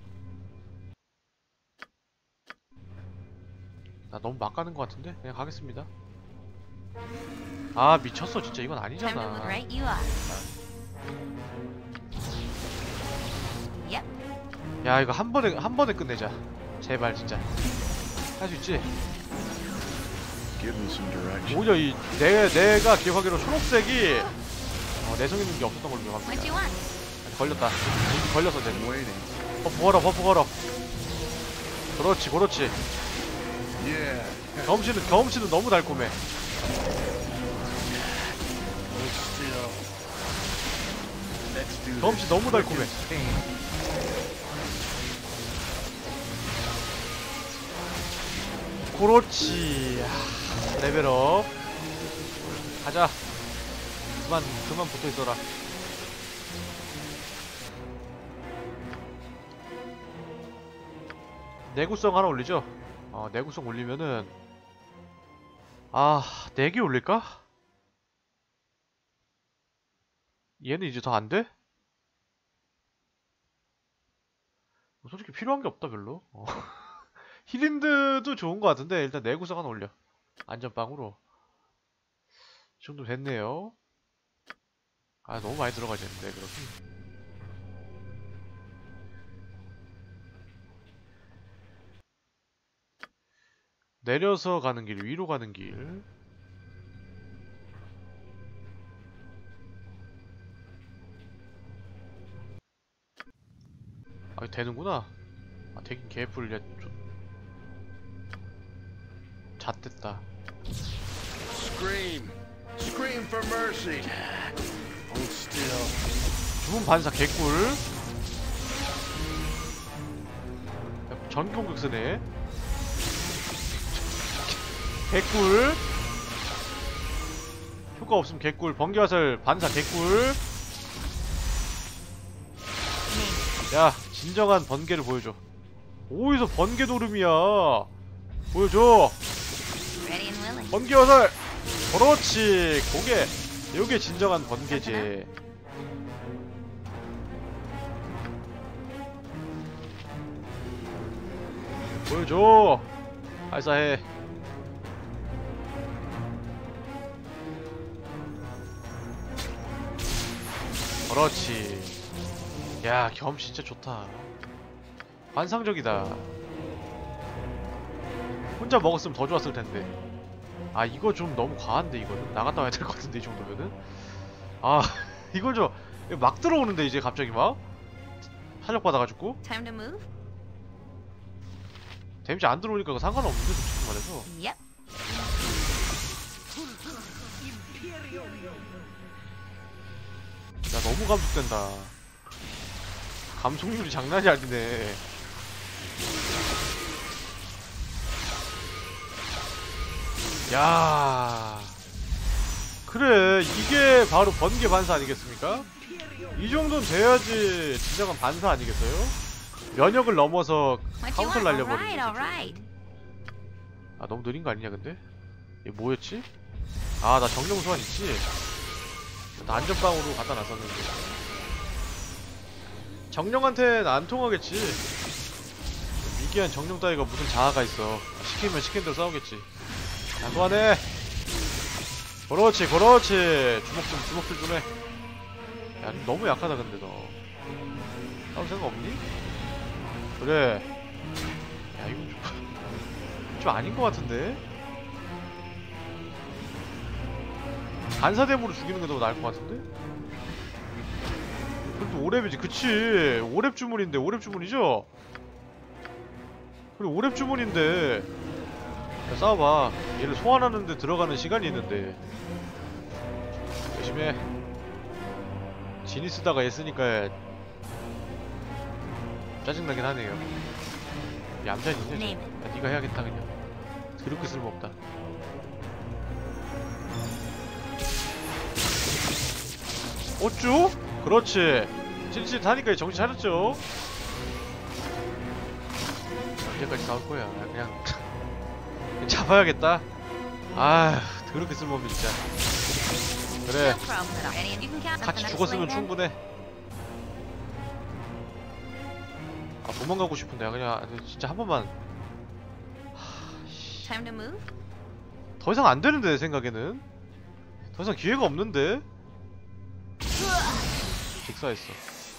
나 너무 막 가는 것 같은데? 그냥 가겠습니다. 아 미쳤어 진짜. 이건 Time to look 아니잖아. right you are. Yep. 야 이거 한 번에 끝내자. 제발 진짜. 할 수 있지? Give me some direction. 오히려 내가 기억하기로 초록색이 내성 있는 게 없었던 걸로 What 기억합니다. you want? 걸렸다. 걸렸어 쟤. I'm waiting. 버프 걸어. 그렇지. Yeah. 경험치는 너무 달콤해. Hold still. Let's do this. 경험치 너무 달콤해. 그렇지. 레벨업. 가자. 그만 붙어있어라. 내구성 하나 올리죠? 내구성 올리면은 4개 올릴까? 얘는 이제 더 안 돼? 솔직히 필요한 게 없다 별로. 힐린드도 좋은 것 같은데 일단 내구성 하나 올려. 안전빵으로. 이 정도 됐네요. 너무 많이 들어가지는데 그렇게. 내려서 가는 길, 위로 가는 길. 되는구나. 되긴 개뿔. 잣됐다. Scream. Scream for mercy. Hold still. 주문 반사 개꿀. 전기공격 쓰네. 개꿀. 효과 없으면 개꿀. 번개화살 반사 개꿀. 야 진정한 번개를 보여줘. 어디서 번개 도름이야. 보여줘. Ready and willing. 번개화살. 그렇지. 요게 진정한 번개지. 보여줘. 발사해. 그렇지. 야 경험 진짜 좋다. 환상적이다. 혼자 먹었으면 더 좋았을 텐데. 이거 좀 너무 과한데. 이거는 나갔다 와야 될 것 같은데 이 정도면은. 이걸 막 들어오는데 이제 갑자기 막 탄력 받아가지고. Time to move? 데미지 안 들어오니까 그거 상관없는데 솔직히 말해서. Yep. 야 너무 감속된다. 감속률이 장난이 아니네. 야 그래 이게 바로 번개 반사 아니겠습니까? 이 정도는 돼야지 진정한 반사 아니겠어요? 면역을 넘어서 What you 카운터를 want? 날려버리는 Alright. 너무 느린 거 아니냐 근데? 얘 뭐였지? 나 정령 소환 있지? 나 안전빵으로 갖다 놨었는데. 정령한테는 안 통하겠지. 미개한 정령 따위가 무슨 자아가 있어. 시키면 시킨 대로 싸우겠지. 야 소환해. 그렇지. 주먹질 좀 해. 야 너무 약하다 근데 너. 싸울 생각 없니? 그래. 야 이거 좀 아닌 것 같은데? 반사댐으로 죽이는 게 더 나을 것 같은데? 그래도 5렙이지. 그치. 5렙 주문인데. 5렙 주문이죠? 그리고 5렙 주문인데. 야, 싸워봐. 얘를 소환하는데 들어가는 시간이 있는데. 열심히 해. 지니 쓰다가 얘 쓰니까 짜증나긴 하네요. 얌전히냐 쟤. 야, 니가 해야겠다 그냥. 그렇게 쓸모없다. 어쭈? 그렇지. 찔찔하니까 정신 차렸죠? 언제까지 싸울 거야. 그냥 잡아야겠다. 아, 그렇게 쓸모없네 진짜. 그래. 같이 죽었으면 충분해. 아, 도망가고 싶은데 그냥 진짜 한 번만. 더 이상 안 되는데 내 생각에는. 더 이상 기회가 없는데. 객사했어.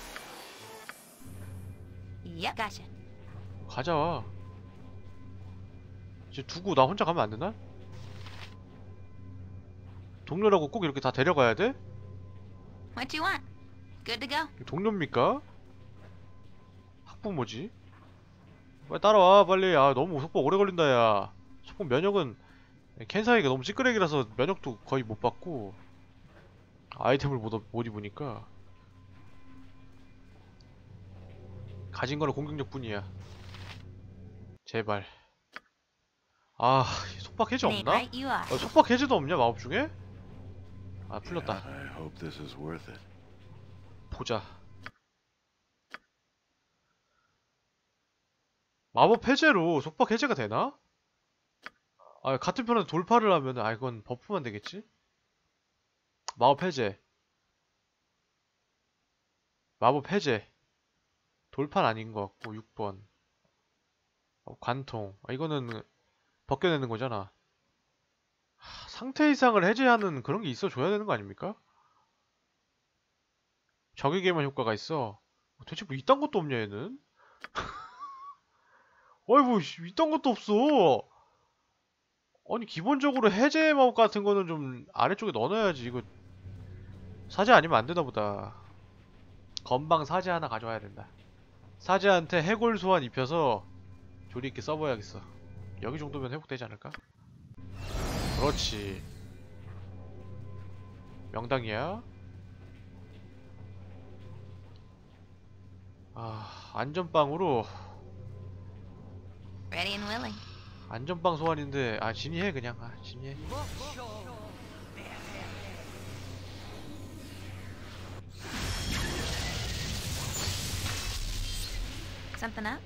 가자. 이제 두고 나 혼자 가면 안 되나? 동료라고 꼭 이렇게 다 데려가야 돼? What you want? Good to go. 동료입니까? 학부모지? 빨리 따라와 빨리. 아 너무 속박 오래 걸린다 야. 속박 면역은 캔사이가 너무 찌끄레기라서 면역도 거의 못 받고 아이템을 못 입으니까 가진 거는 공격력 뿐이야. 제발. 아 속박 해제 없나? 속박 해제도 없냐 마법 중에? 아 풀렸다. 보자. 마법 해제로 속박 해제가 되나? 아 같은 편에 돌파를 하면 아 이건 버프만 되겠지? 마법 해제. 마법 해제. 돌파는 아닌 것 같고 6번. 관통. 아 이거는 벗겨내는 거잖아. 상태 이상을 해제하는 그런 게 있어 줘야 되는 거 아닙니까? 적에게만 효과가 있어. 대체 뭐 이딴 것도 없냐 얘는? 어이 뭐 이딴 것도 없어. 아니 기본적으로 해제 마법 같은 거는 좀 아래쪽에 넣어놔야지. 이거 사제 아니면 안 되나 보다. 건방 사제 하나 가져와야 된다. 사제한테 해골 소환 입혀서 조리 있게 써봐야겠어. 여기 정도면 회복되지 않을까? 그렇지. 명당이야. 아 안전빵으로. Ready and willing. 안전빵 소환인데 아 진이 해 그냥. 아 진이 해. Something up?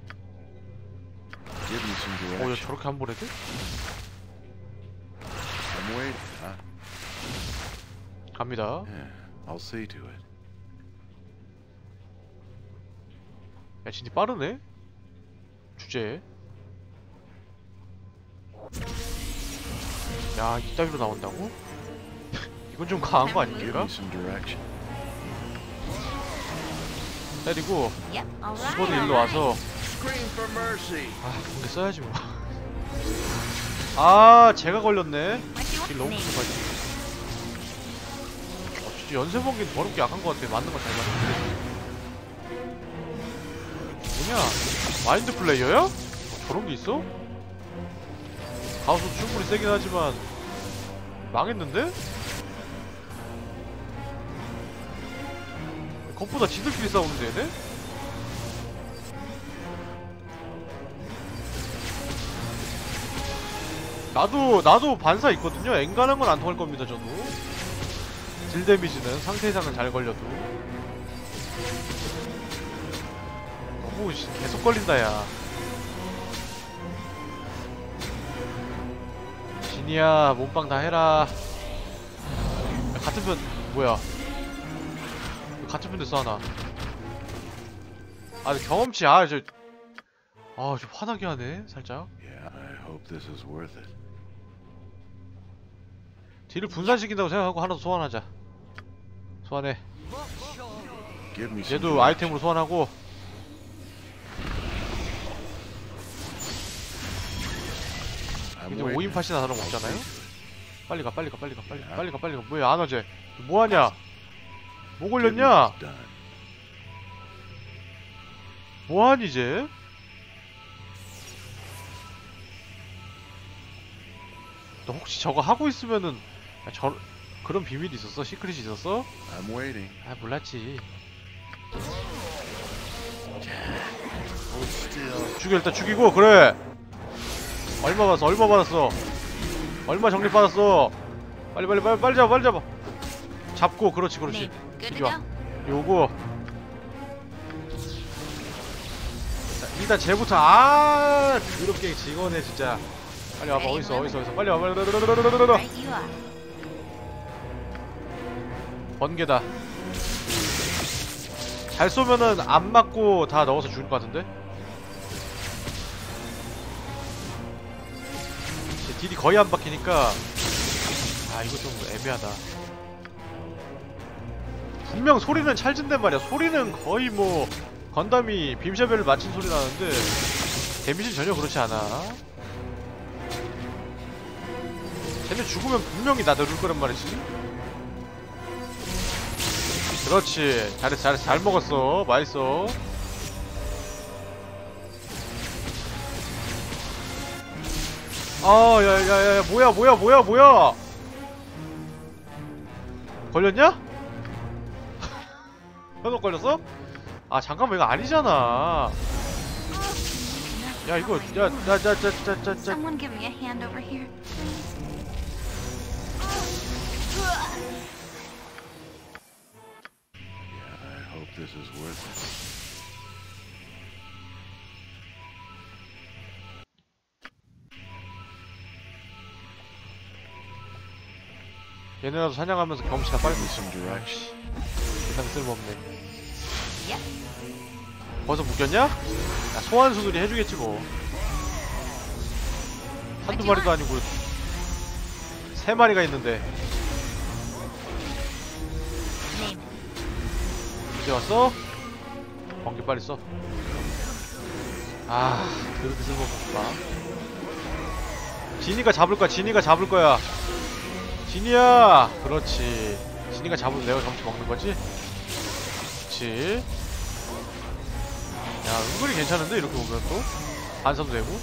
야 저렇게 한 번에 돼? 갑니다. I'll see to it. 야 진짜 빠르네? 주제. 야 이따위로 나온다고? 이건 좀 강한 거 아닙니까? 때리고 수건이 일로 와서 아 근데 써야지 뭐. 아 제가 걸렸네. 길 너무 부족하지. 진짜 연쇄번개는 더럽게 약한 것 같아. 맞는 거 잘 맞는데. 뭐냐? 마인드 플레이어야? 저런 게 있어? 가우스 충분히 세긴 하지만 망했는데? 겉보다 지들끼리 싸우는데 얘네? 나도 반사 있거든요. 앵간한 건 안 통할 겁니다 저도. 딜 데미지는 상태 이상은 잘 걸려도. 너무 계속 걸린다 야. 진이야 몸빵 다 해라. 야, 같은 편 뭐야? 같은 편데 써 하나. 아 경험치 좀 화나게 하네 살짝. 딜을 분산시킨다고 생각하고 하나 더 소환하자. 소환해. 얘도 아이템으로 소환하고. 이제 5인 팟이나 하러 먹잖아요? 빨리 가. 뭐야 안 와제? 뭐하냐? 뭐 걸렸냐? 뭐하니 이제? 너 혹시 저거 하고 있으면은 그런 비밀이 있었어? 시크릿이 있었어? 아 몰랐지. 죽여 일단 죽이고. 그래. 얼마 받았어? 얼마 적립 받았어? 빨리 잡아. 잡고. 그렇지. 이리 와. 요거. 자, 일단 쟤부터. 더럽게 직원해 진짜. 빨리 와봐. 어딨어. 빨리 와. 번개다. 잘 쏘면은 안 맞고 다 넣어서 죽을 것 같은데? 딜이 거의 안 박히니까. 이거 좀 애매하다. 분명 소리는 찰진단 말이야. 소리는 거의 뭐 건담이 빔샤벨을 맞힌 소리 나는데 데미지는 전혀 그렇지 않아. 쟤네 죽으면 분명히 나 누를 거란 말이지. 그렇지. 잘했어. 잘 먹었어. 맛있어. 야야야 뭐야. 걸렸냐? 현혹 걸렸어? 잠깐만 이거 아니잖아. 야 이거 Someone give me a hand over here. I hope this is worth it. 얘네라도 사냥하면서 경치나 빨리 세상 쓸모없네. 벌써 묶였냐? 야, 소환수들이 해주겠지 뭐. 한두 마리도 아니고 3마리가 있는데. 이제 왔어? 번개 빨리 써. 그렇게 쓸모없구나. 지니가 잡을 거야. 지니야! 그렇지. 지니가 잡으면 내가 경치 먹는 거지? 그렇지. 야, 은근히 괜찮은데? 이렇게 보면 또? 반사도 되고.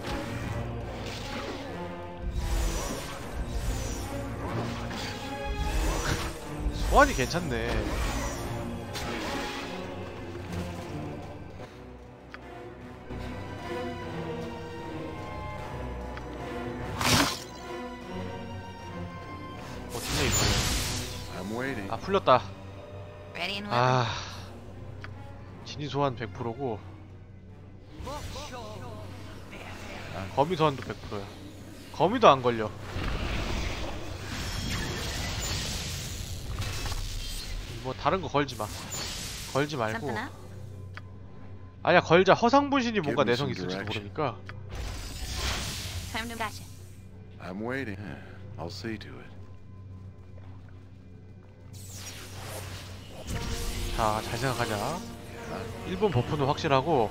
소환이 괜찮네. 풀렸다. 진이 소환 100%고 거미 소환도 100%야. 거미도 안 걸려. 뭐 다른 거 걸지 마. 걸지 말고. 아니야 걸자. 허상분신이 뭔가 내성 있을지도 모르니까. I'm waiting. I'll see to it. 자, 잘 생각하자. 1번 버프는 확실하고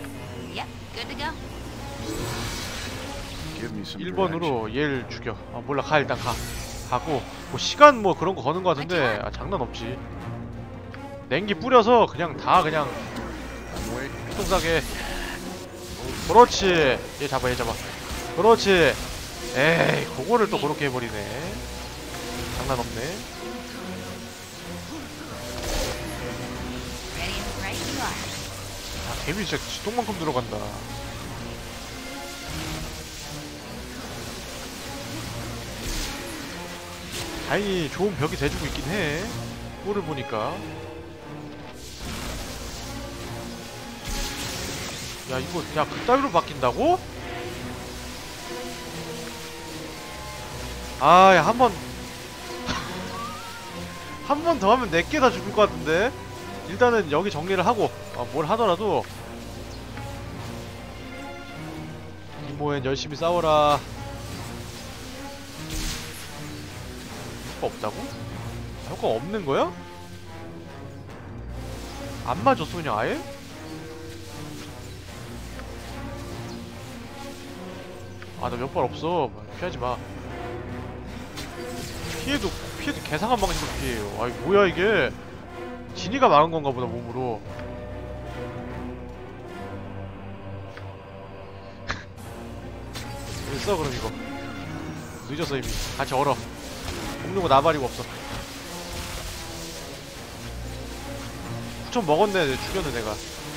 1번으로 얘를 죽여. 몰라. 가 일단 가고 뭐 시간 뭐 그런 거 거는 거 같은데 장난 없지. 냉기 뿌려서 그냥 다 그냥 똥싸게. 그렇지. 얘 잡아. 그렇지. 에이 그거를 또 그렇게 해버리네. 장난 없네. 데미지 진짜 똥만큼 들어간다. 다행히 좋은 벽이 돼주고 있긴 해. 꼴을 보니까. 야 이거 야 그따위로 바뀐다고? 야 한 번 더 하면 4개 다 죽을 것 같은데. 일단은 여기 정리를 하고 뭘 하더라도 이모엔 열심히 싸워라. 효과 없다고? 효과 없는 거야? 안 맞았어 그냥 아예? 나 몇 발 없어. 피하지 마. 피해도 개상한 방식으로 피해요. 아이 뭐야 이게. 진이가 막은 건가 보다 몸으로. 써 그럼 이거. 늦었어 이미. 같이 얼어. 먹는 거 나발이고 없어. 좀 먹었네. 죽였네 내가.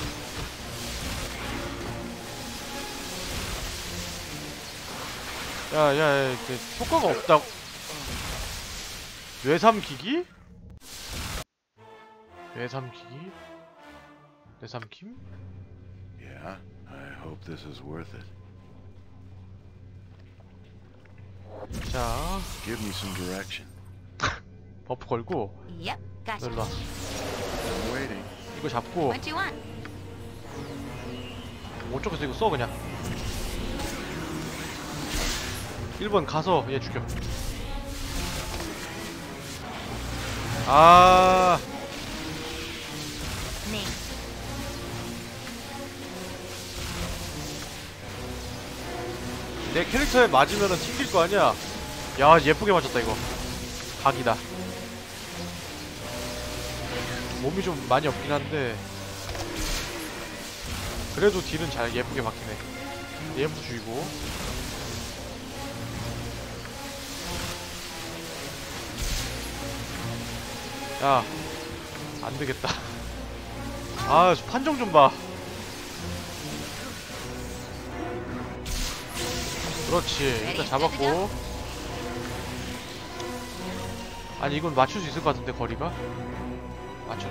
야야야 이게 효과가 없다고. 뇌삼키기? 뇌삼키기? 뇌삼킴? Yeah, I hope this is worth it. 자, Give me some direction. 버프 걸고 Yep, gotcha. 놀라. I'm waiting. 이거 잡고 What do you want? 오쪽에서 이거 써 그냥. 1번 가서 얘 죽여. 아, Name. 내 캐릭터에 맞으면은 튕길 거 아니야. 야, 예쁘게 맞췄다 이거. 각이다. 몸이 좀 많이 없긴 한데 그래도 딜은 잘 예쁘게 박히네. EMF 주이고. 야, 안 되겠다. 아, 판정 좀 봐. 그렇지. 일단 잡았고. 아니, 이건 맞출 수 있을 것 같은데, 거리가? 맞춰.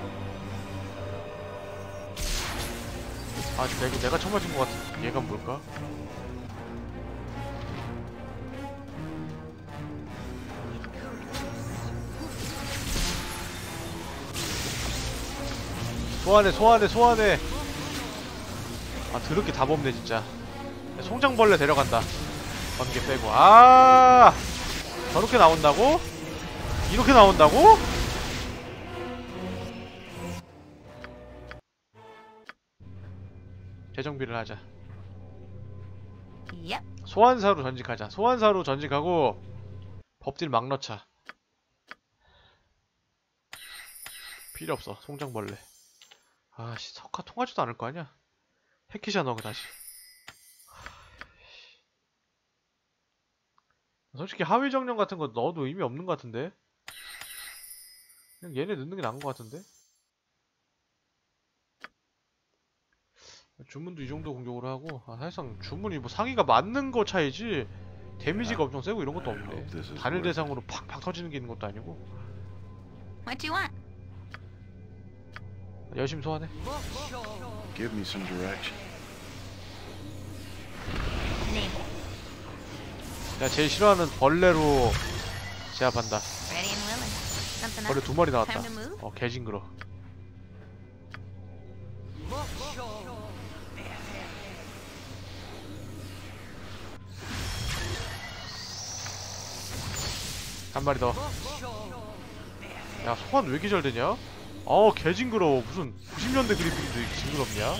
아, 내가 처음 맞은 것 같은. 얘가 뭘까? 소환해. 아, 더럽게 답 없네 진짜. 송장벌레 데려간다. 번개 빼고. 아, 저렇게 나온다고? 이렇게 나온다고? 재정비를 하자. Yep. 소환사로 전직하자. 소환사로 전직하고 법딜 막 넣자. 필요 없어. 송장벌레. 아씨, 석화 통하지도 않을 거 아니야? 해키자 너가 다시. 솔직히 하위 정령 같은 거 넣어도 의미 없는 것 같은데? 그냥 얘네 넣는 게 나은 것 같은데? 주문도 이 정도 공격으로 하고. 아, 사실상 주문이 뭐 상위가 맞는 거 차이지 데미지가 엄청 세고 이런 것도 없네. 단일 대상으로 팍팍 터지는 게 있는 것도 아니고. What do you want? 열심히 소환해. Give me some direction. Name. 내가 제일 싫어하는 벌레로 제압한다. Ready and willing. Something 벌레 up? 2마리 나왔다. Time to move? 개징그러. 한 마리 더. 야, 소환 왜 이렇게 잘 되냐? 개징그러워. 무슨 90년대 그래픽인데 이렇게 징그럽냐?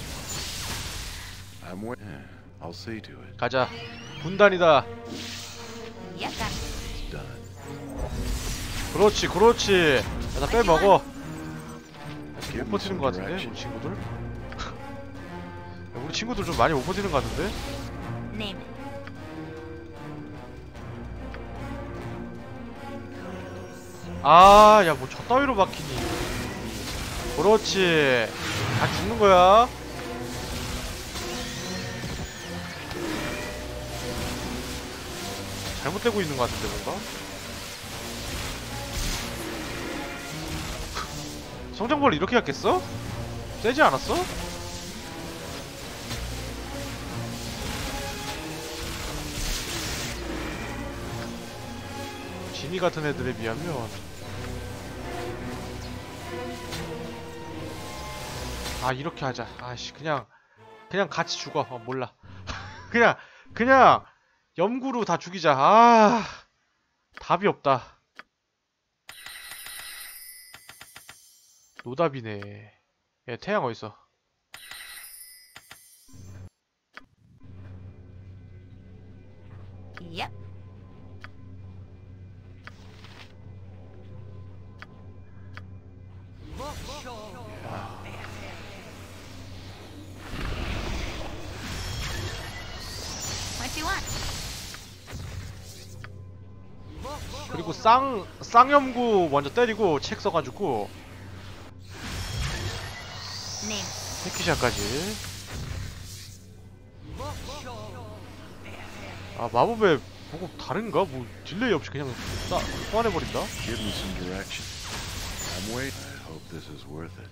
I'm waiting. I'll see to it. 가자. 분단이다. Yep, got it. Done. 그렇지. 야, 나 빼먹어. Give 못 me 버티는 some 것 같은데, direction. 우리 친구들? 야, 우리 친구들 좀 많이 못 버티는 것 같은데? Name it. 아, 야, 뭐 저 따위로 박히니. 그렇지. 다 죽는 거야. 잘못되고 있는 것 같은데, 뭔가? 성장벌 이렇게 갔겠어? 세지 않았어? 지니 같은 애들에 비하면 아, 이렇게 하자. 아씨, 그냥 같이 죽어. 몰라. 그냥 염구로 다 죽이자. 아, 답이 없다. 노답이네. 얘 태양 어딨어? Yep. What you want? 그리고 쌍염구 먼저 때리고 책 써가지고 Name. 테키샤까지. 아 마법의 보고 다른가? 뭐 딜레이 없이 그냥 소환해버린다? Give me some direction. I'm waiting. I hope this is worth it.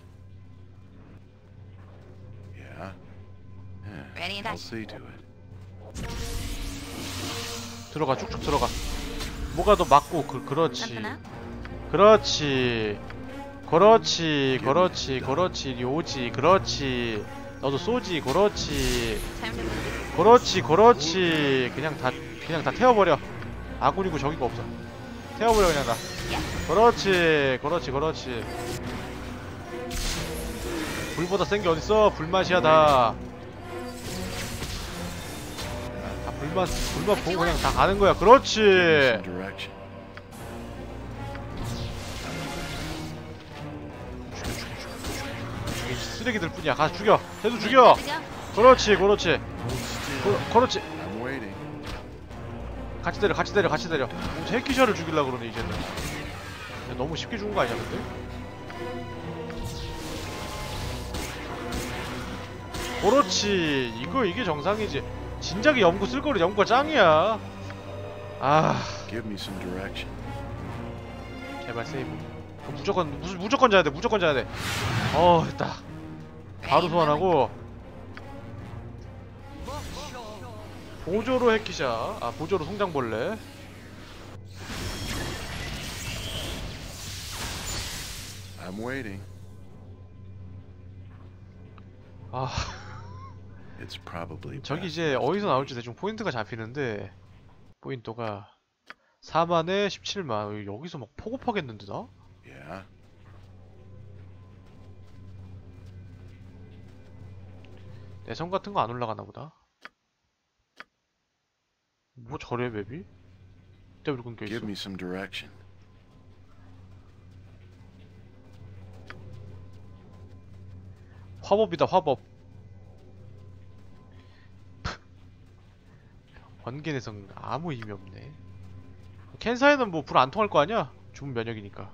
Yeah. Ready and I'll action. see to it. 들어가 쭉쭉 들어가. 뭐가 더 맞고 그렇지. Something up? 그렇지. 그렇지. 그렇지. 그렇지. 이리 오지. 그렇지. 너도 쏘지. 그렇지. Time to move. 그렇지. 그렇지. 그냥 다 태워버려. 아군이고 적이고 없어. 태워버려 그냥 다. 그렇지. 그렇지. 그렇지. 불보다 센 게 어딨어? 불맛이야 다. 다 불맛 보고 그냥 다 가는 거야. 그렇지. Some direction. 쓰레기들 뿐이야. 가서 죽여. 계속 죽여. Good to go. 그렇지. 그렇지. 그렇지. I'm waiting. 같이 때려. 같이 때려. 같이 때려. 해키샤를 죽이려고 그러네 이제는. 야, 너무 쉽게 죽은 거 아니야 근데? 그렇지. 이게 정상이지. 진작에 염구 쓸 거를 염구가 짱이야. 아, Give me some direction. 제발 세이브. 무조건 자야 돼. 무조건 자야 돼. 됐다. 바로 소환하고 보조로 해키샤. 아, 보조로 송장벌레. I'm waiting. 아, It's probably 저기 best. 이제 어디서 나올지 대충 포인트가 잡히는데 포인트가 4만에 17만. 여기서 막 포급하겠는데 나? Yeah. 내성 같은 거 안 올라가나 보다. 뭐 저래 맵이? 때문에 끊겨있어. Give me some direction. 화법이다 화법. 번개 내성 아무 의미 없네. 캔사에는 뭐 불 안 통할 거 아니야? 좋은 면역이니까.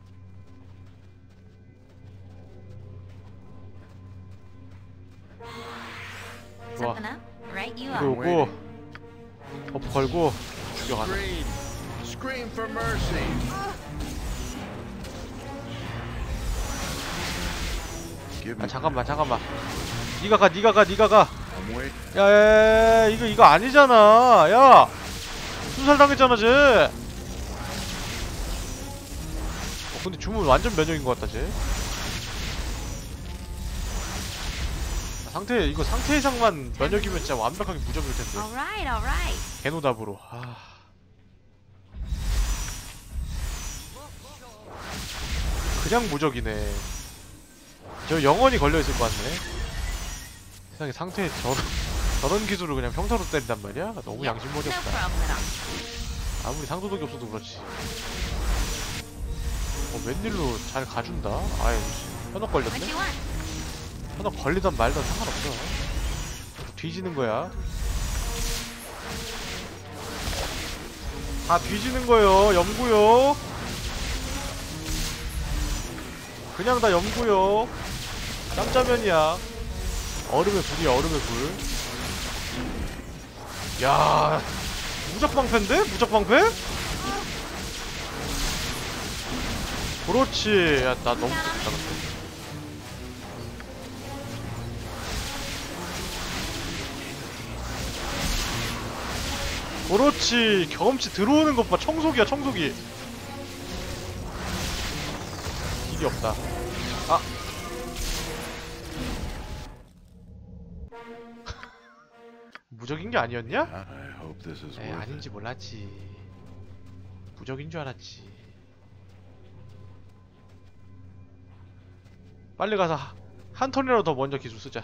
좋아. Something up? Right you 이리 are. 오고 버프 걸고 죽여가자. Scream! Scream for mercy! Give 아 me. 잠깐만. 니가 가. I'm waiting. 야, 이거 아니잖아. 야, 수살 당했잖아 쟤. 근데 주문 완전 면역인 것 같다 쟤. 이거 상태 이상만 면역이면 진짜 완벽하게 무적일 텐데. Alright. 개노답으로. 그냥 무적이네. 저 영원히 걸려있을 것 같네. 세상에 상태에 저런 기술을 그냥 평타로 때린단 말이야? 너무 양심머리 No 없다. problem at all. 아무리 상도덕이 없어도 그렇지. 웬일로 잘 가준다. 아유, 현혹 What 걸렸네? you want? 현혹 걸리던 말던 상관없어. 뒤지는 거야. 다 뒤지는 거요. 염구요. 그냥 다 염구요. 짬짜면이야. 얼음의 불이야, 얼음의 불. 야, 무적방패인데? 무적방패? 그렇지. 야, 나 너무 좋다 근데. 그렇지. 경험치 들어오는 것 봐. 청소기야, 청소기. 길이 없다. 아. 무적인 게 아니었냐? I hope this is 에이, worth it. 아닌지 몰랐지. 무적인 줄 알았지. 빨리 가서 한 턴이라도 더 먼저 기술 쓰자.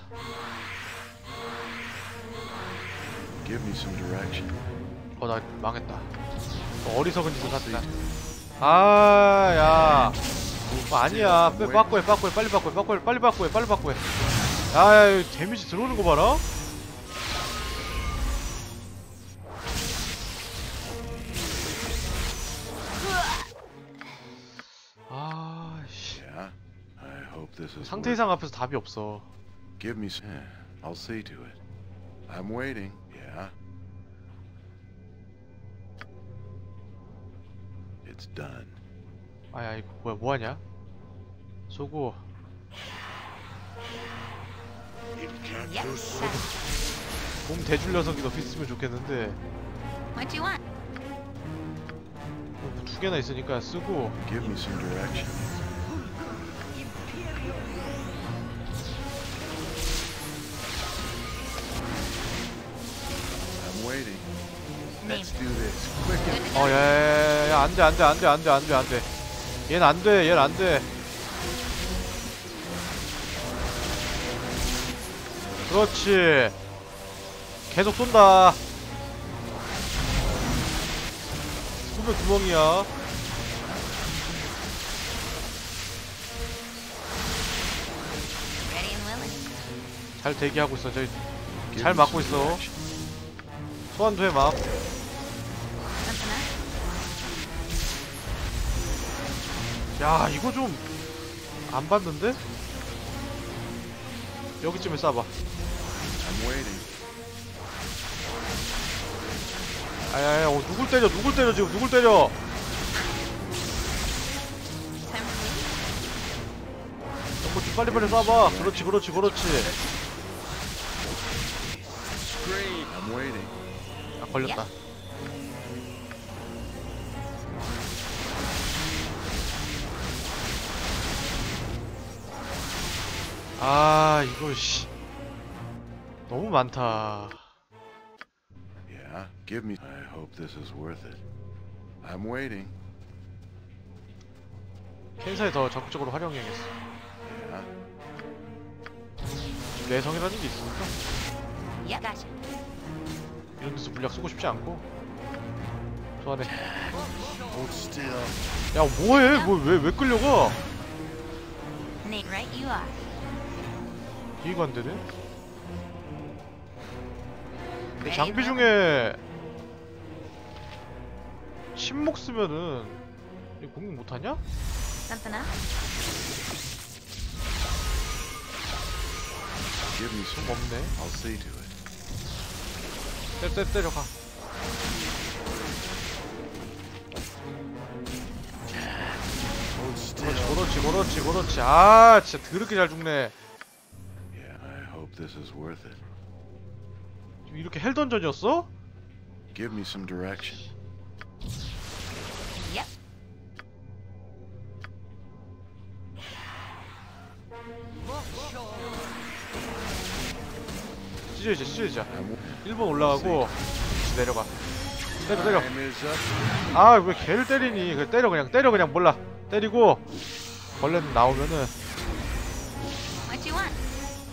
Give me some direction. 나 망했다. 어리석은 짓을 했다. 아, 야. 아니야. 바꿔해. 빨리 바꿔해. 야, 데미지 들어오는 거 봐라. 아씨. Yeah, I hope this is 상태 이상 앞에서 답이 없어. Give me some. I'll see to it. I'm waiting. Yeah. It's done. 아야 이거 뭐야 뭐하냐? 쏘고. 몸 대줄 녀석이 더 있으면 좋겠는데. What do you want? 뭐 두 개나 있으니까 쓰고. Give me some direction. I'm waiting. Let's do this. Quick. 야야야야 안돼 안돼 안돼 안돼 안돼 안돼. 얘는 안돼 얘는 안돼. 그렇지. 계속 쏜다. 쏘면 구멍이야. Ready and willing. 잘 대기하고 있어. 저기 Give 잘 me 막고 some 있어. direction. 소환도 해 막. Something else? 야 이거 좀 안 봤는데? 여기쯤에 쏴봐. I'm waiting. 아야야 누굴 때려 누굴 때려 지금 누굴 때려. Time for me? 정보 좀 빨리빨리 쏴봐. 그렇지 그렇지 그렇지. I'm waiting. 아 걸렸다. 아 이거 씨 너무 많다. Yeah, give me. I hope this is worth it. I'm waiting. 캔사에 더 적극적으로 활용해야겠어. Yeah. 내성이라는 게 있으니까 Yeah, gotcha. 이런 데서 물약 쓰고 싶지 않고. 소환해. Hold still. 야 뭐해? 뭐 왜 끌려가? Nate, right you are. 이해가 안 되네. 근데 장비 중에 침묵 쓰면은 이거 공격 못하냐? Something else? Give me 좀 some. 없네. I'll see to it. 때려가. Hold still. 그렇지. 아 진짜 더럽게 잘 죽네. Yeah, I hope this is worth it. 이렇게 헬던전이었어? Give me some direction. Yep. 찢어지자. I'm 1번 올라가고 내려가. 때려. Time is up. 아 왜 걔를 때리니? 그냥 때려 그냥 몰라. 때리고 벌레는 나오면은 What you want?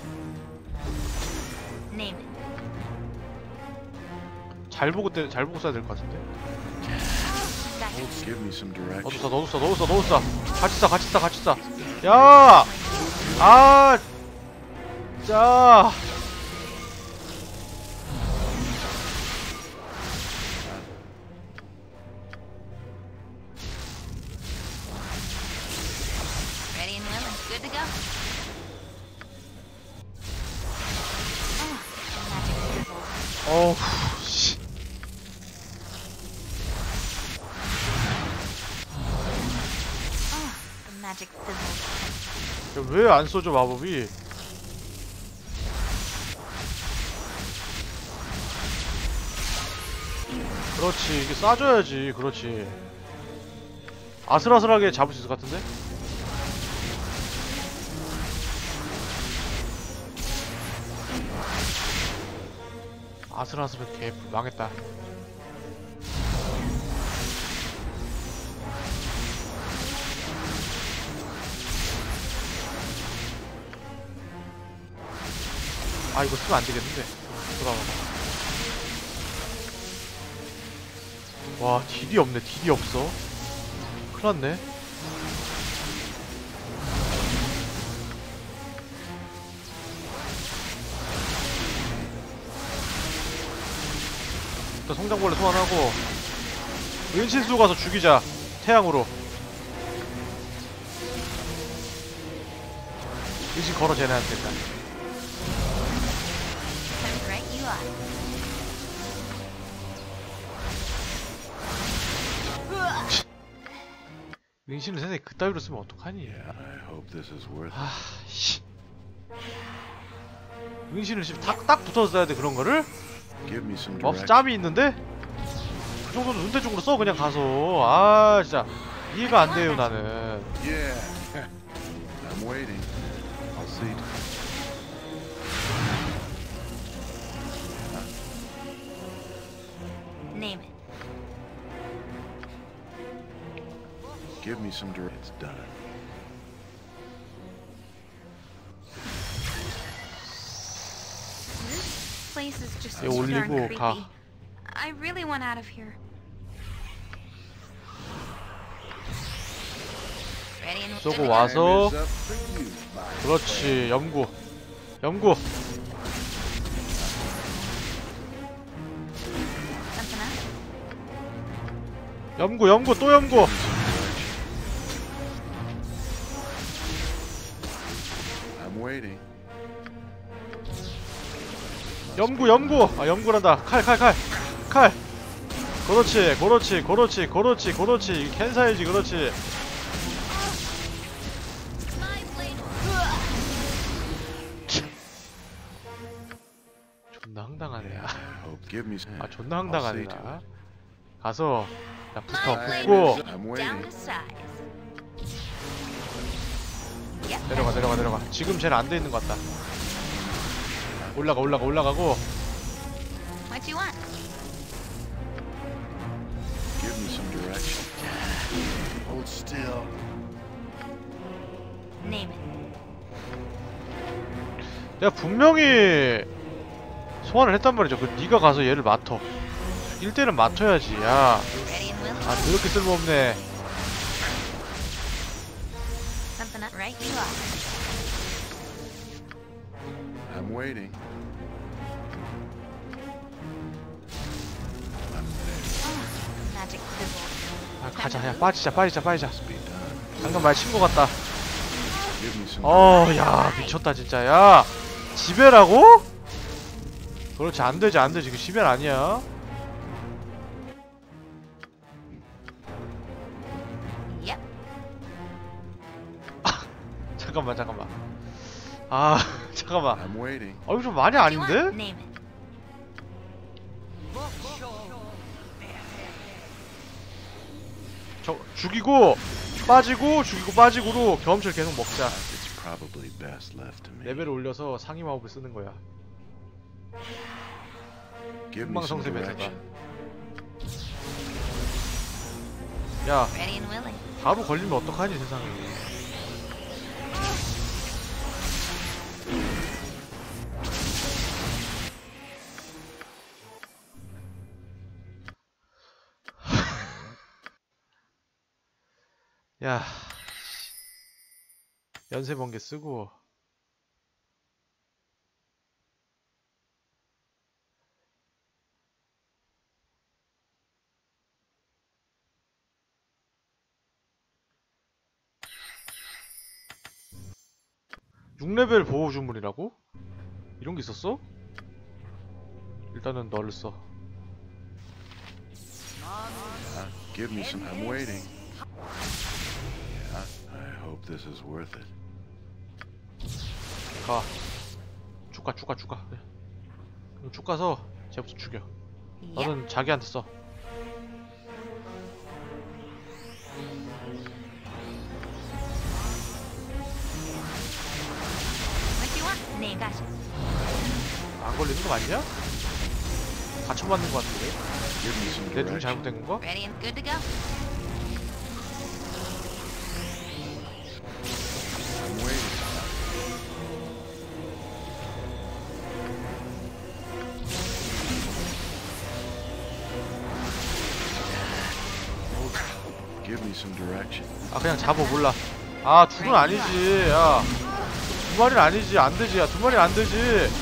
Name it. 잘 보고 쏴야 될 것 같은데. Gotcha. Give me some direction. 너도 쏴. 같이 쏴. 야! 아! 자! Ready and willing. Good to go. Oh, the magic sizzles. 어우 씨. Oh, the magic sizzles. 왜 안 쏘죠 마법이? 그렇지 이게 쏴줘야지. 그렇지. 아슬아슬하게 잡을 수 있을 것 같은데? 아슬아슬해 개 망했다. 아 이거 쓰면 안 되겠는데. 돌아와. 와 딜이 없네. 딜이 없어. 큰일 났네. 일단 성장벌레 소환하고 은신수 가서 죽이자. 태양으로. 의심 걸어 쟤네한테 일단. Right you are. 은신을 세상에 그따위로 쓰면 어떡하니? Yeah, I hope this is worth it. 아, 씨. 은신을 지금 딱 붙어서 써야 돼 그런 거를? Give me some 없어 direction. 짬이 있는데? 그 정도는 눈대중으로 써 그냥 가서. 아 진짜 이해가 안 돼요 나는. Yeah. I'm waiting. I'll see. Name it. Give me some direction. It's done. This place is just 예, too darn 올리고 creepy. 가. I really want out of here. Ready and 쏘고 willing. 와서 Time is up for you, my 그렇지 염구 염구 Something else? 염구 염구 또 염구 I'm waiting. 염구 염구 아 염구란다 칼 칼 칼 칼 그렇지 그렇지 그렇지 그렇지 그렇지 이게 캔사이지 그렇지 My blade. 존나 황당하네 Yeah, I hope. Give me some. 아 존나 I'll 황당하네 see to 나 it. 가서 야 부스터 My blade 붙고 will I'm keep waiting. down to size. Yep. 내려가 내려가 내려가 지금 쟤는 안 돼 있는 것 같다 올라가 올라가 올라가고 What you want? Give me some direction. Hold still. Name it. 내가 분명히 소환을 했단 말이죠 그 니가 가서 얘를 맡어 1대는 맡아야지 야 Ready and willing. 아 더럽게 쓸모없네 Something else? Right you are. I'm waiting. I'm there. Magic fizzle. 아 가자 야 빠지자 빠지자 빠지자 Be done. 방금 말 친 것 같다 Give me some. 야 미쳤다 진짜 야 지배라고? 그렇지 안되지 안되지 그 지배는 아니야 Yep. 잠깐만 잠깐만 아 잠깐만 I'm waiting. 이거 좀 많이 What you want? 아닌데? Name it. 저 죽이고 빠지고 죽이고 빠지고로 경험치를 계속 먹자 It's probably best left to me. 레벨을 올려서 상위 마법을 쓰는 거야 Give me some 흥망성쇠 매사가 direction. 야 Ready and willing. 바로 걸리면 어떡하니 세상에 야 연쇄 번개 쓰고 (6레벨) 보호 주문이라고? 이런 게 있었어? 일단은 너를 써. Give me some. I'm waiting. Yeah, I hope this is worth it. 가. 쭉 가, 쭉 가, 쭉 가. 그래. 그럼 쭉 가서 쟤부터 죽여. Yep. 너는 자기한테 써. What you want? Name. Gotcha. 안 걸리는 거 맞냐? 다쳐 맞는 거 같은데? Give me some 내 눈이 direction. 잘못된 건가? Ready and good to go. I'm waiting. Give me some direction. 아 그냥 잡어 몰라. 아 둘은 아니지. 야. 두 마리는 아니지. 안 되지. 야 두 마리는 안 되지.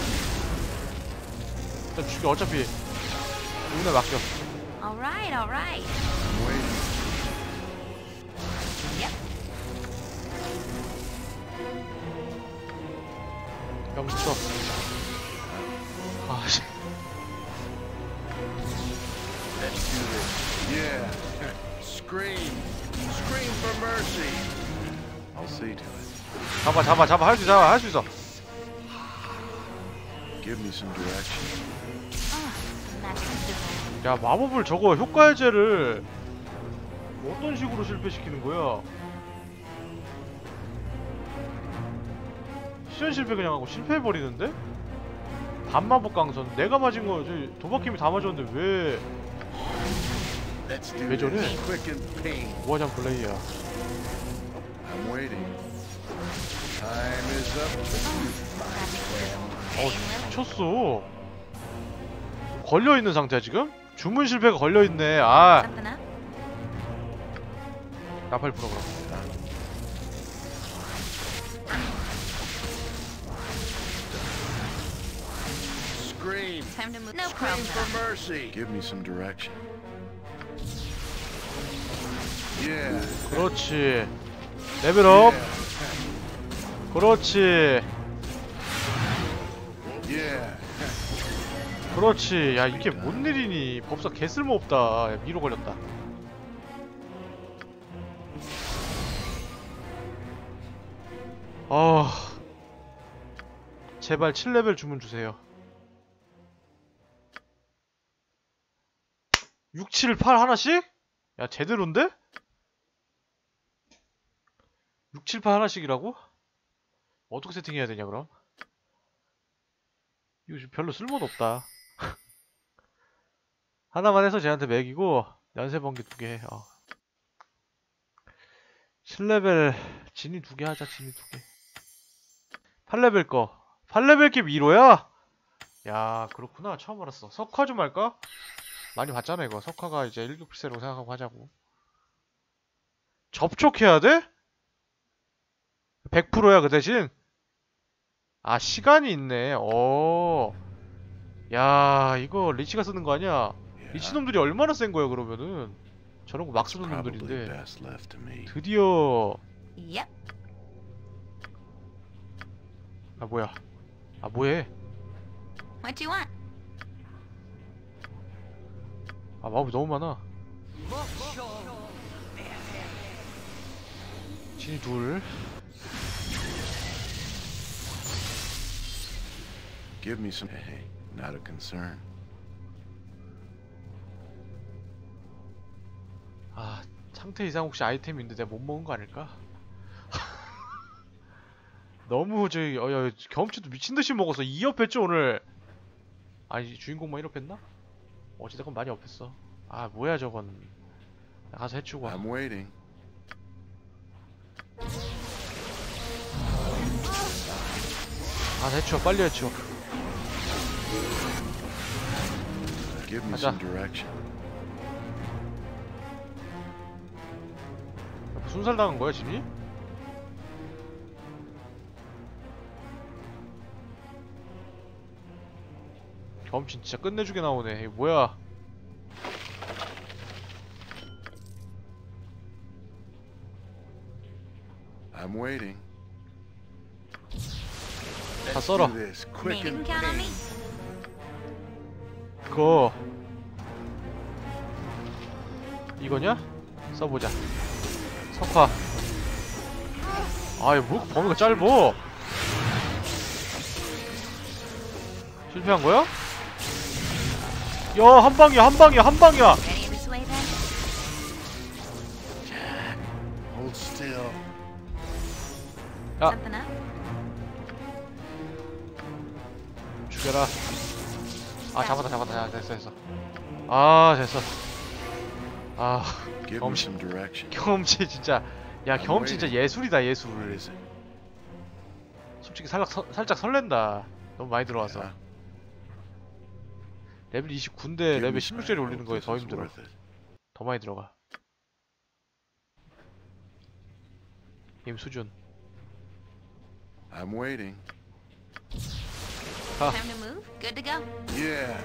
일단 죽여 어차피. 오늘 맡겨. All right, all right. I'm waiting. Yep. 정신없어. 아, 씨. Let's do this. Yeah. Scream. Scream for mercy. I'll see to it. 잡아. 할 수 있어. Give me some direction. 야, 마법을 저거 효과 해제를 어떤 식으로 실패시키는 거야? 시전 실패 그냥 하고 실패해버리는데? 반마법 강선. 내가 맞은 거 저기 도박힘이 다 맞았는데 왜 저래? Quick and pain. 우아장 플레이야. I'm waiting. Time is up. 미쳤어. 걸려있는 상태야 지금? 주문 실패가 걸려있네. 아, 나 빨리 불어 그럼. Scream. Time to move. No Scream problem. for mercy. Give me some direction. Yeah. 그렇지. 레벨업. 그렇지. Yeah. 그렇지. 야, 이게 뭔 일이니? 법사 개쓸모없다. 야, 미로 걸렸다. 제발 7레벨 주문 주세요. 6, 7, 8 하나씩? 야, 제대로인데? 6, 7, 8 하나씩이라고? 어떻게 세팅해야 되냐 그럼? 이거 지금 별로 쓸모도 없다. 하나만 해서 쟤한테 먹이고 연쇄번개 2개 해. 7레벨 진이 2개 하자. 진이 2개. 8레벨 거. 8레벨 게 미로야? 야, 그렇구나. 처음 알았어. 석화 좀 할까? 많이 봤잖아 이거. 석화가 이제 1급 필세라고 생각하고 하자고. 접촉해야 돼? 100%야 그 대신? 아, 시간이 있네. 야, 이거 리치가 쓰는 거 아니야? 리치 놈들이 얼마나 센 거야 그러면은. 저런 거 막 쓰는 놈들인데. 드디어. 아, 뭐야? 아, 뭐해? What do you want? 아, 마법이 너무 많아. 진이 둘. Give me some. Hey, not a concern. 아, 상태 이상 혹시 아이템인데 내가 못 먹은 거 아닐까? 너무 저기 야, 경험치도 미친듯이 먹어서 2업 했죠 오늘. 아니, 주인공만 1업 했나? 어찌됐건 많이 업했어. 아, 뭐야 저건. 가서 해치우고 와. I'm waiting. 가서 해치워. 빨리 해치워. Give me 가자. some direction. 순살 당한 거야 진이? 경험치 진짜 끝내주게 나오네. 이거 뭐야? I'm waiting. 다 썰어. Do this quick You and can count on me. pain. 그거 이거냐? 써보자. 석화. 아이, 뭐 범위가 짧어. 실패한 거야? 야, 한 방이야. Ready this way then? Hold still. 야, Something up? 죽여라. 아, 잡았다. 야, 됐어. 아, 됐어. 아, Give me 경험치, some direction. 경험치 진짜. 야, 경험치 진짜 예술이다, What 예술. is it? 솔직히 살짝 설렌다. 너무 많이 들어와서. Yeah. 레벨 29인데 Give 레벨 me 16짜리 some. 올리는 거에 더 This is 힘들어. worth it. 더 많이 들어가. 게임 수준. I'm waiting. 아, Time to move? Good to go? Yeah.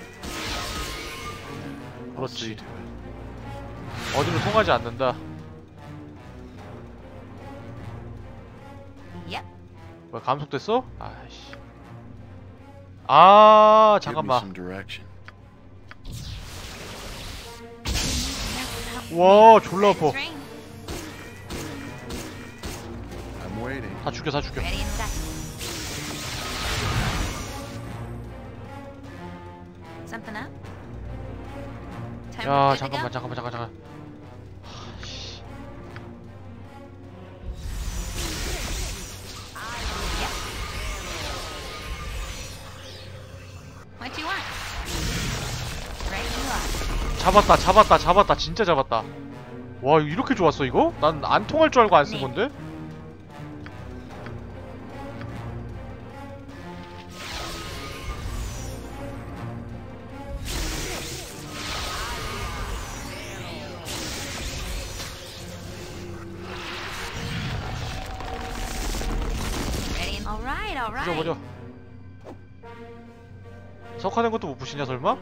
I'll see 그렇지. to it. 어디로 통하지 않는다. Yep. 뭐야, 감속됐어? 아이씨. 아 Give me some 잠깐만. direction. 와 졸라 아파. Train. I'm waiting. 다 죽여 다 죽여. Ready and set. Something up? Time 야 for good to go? 잠깐만. What do you want? Right you are. 잡았다 진짜 잡았다. 와 이렇게 좋았어 이거? 난 안 통할 줄 알고 안 쓴 건데? Ready and all right. 버려. 석화된 것도 못 부시냐 설마?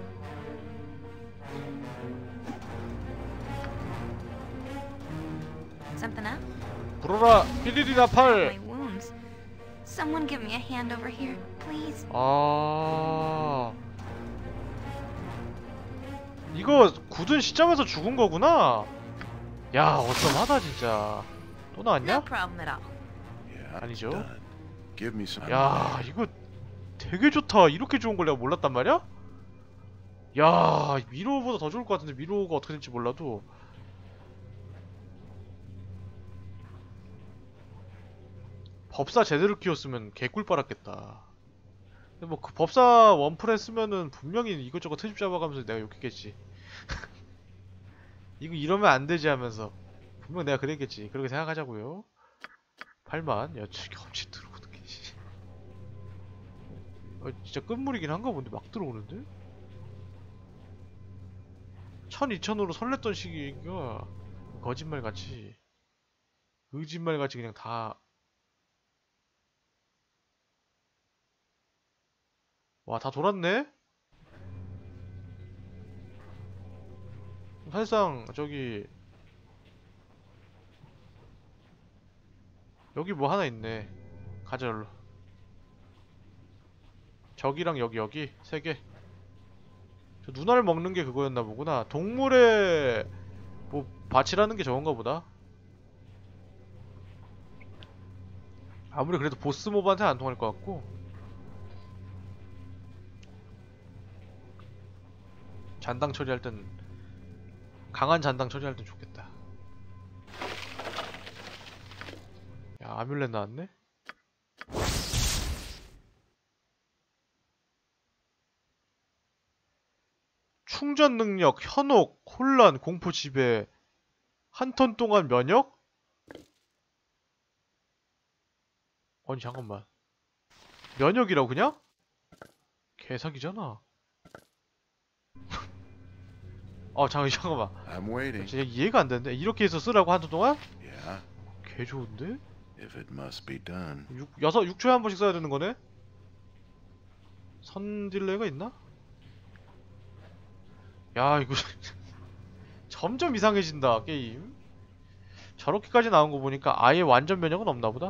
Something up? 불어라 삐리리나 팔. My wounds. Someone give me a hand over here, please. 아 이거 굳은 시점에서 죽은 거구나. 야 어썸하다 진짜. 또 나왔냐? No problem at all. Yeah, I'm 아니죠. done. Give me some. 야 이거 되게 좋다. 이렇게 좋은 걸 내가 몰랐단 말이야? 야 미로보다 더 좋을 것 같은데 미로가 어떻게 될지 몰라도 법사 제대로 키웠으면 개꿀 빨았겠다. 근데 뭐 그 법사 원풀에 쓰면은 분명히 이것저것 트집 잡아가면서 내가 욕했겠지. 이거 이러면 안 되지 하면서 분명 내가 그랬겠지. 그렇게 생각하자고요. 8만 야 진짜 엄청 들어오는 게 진짜 끝물이긴 한가 본데 막 들어오는데? 12,000으로 설렜던 시기가 거짓말같이 의짓말같이 그냥 다 와 다 돌았네? 사실상 저기 여기 뭐 하나 있네. 가자 일로. 저기랑 여기 3개. 저 누나를 먹는 게 그거였나 보구나. 동물의 뭐 밭이라는 게 저건가 보다. 아무리 그래도 보스 몹한테 안 통할 것 같고. 잔당 처리할 땐 강한 잔당 처리할 땐 좋겠다. 야 아뮬렛 나왔네? 충전 능력, 현혹, 혼란, 공포 지배, 한 턴 동안 면역? 아니 잠깐만 면역이라고 그냥? 개사기잖아. 잠깐만. I'm waiting. 진짜 이해가 안 되는데 이렇게 해서 쓰라고 한 턴 동안? Yeah, 개 좋은데? if it must be done. 6초에 한 번씩 써야 되는 거네? 선 딜레이가 있나? 야 이거 점점 이상해진다 게임. 저렇게까지 나온 거 보니까 아예 완전 면역은 없나 보다?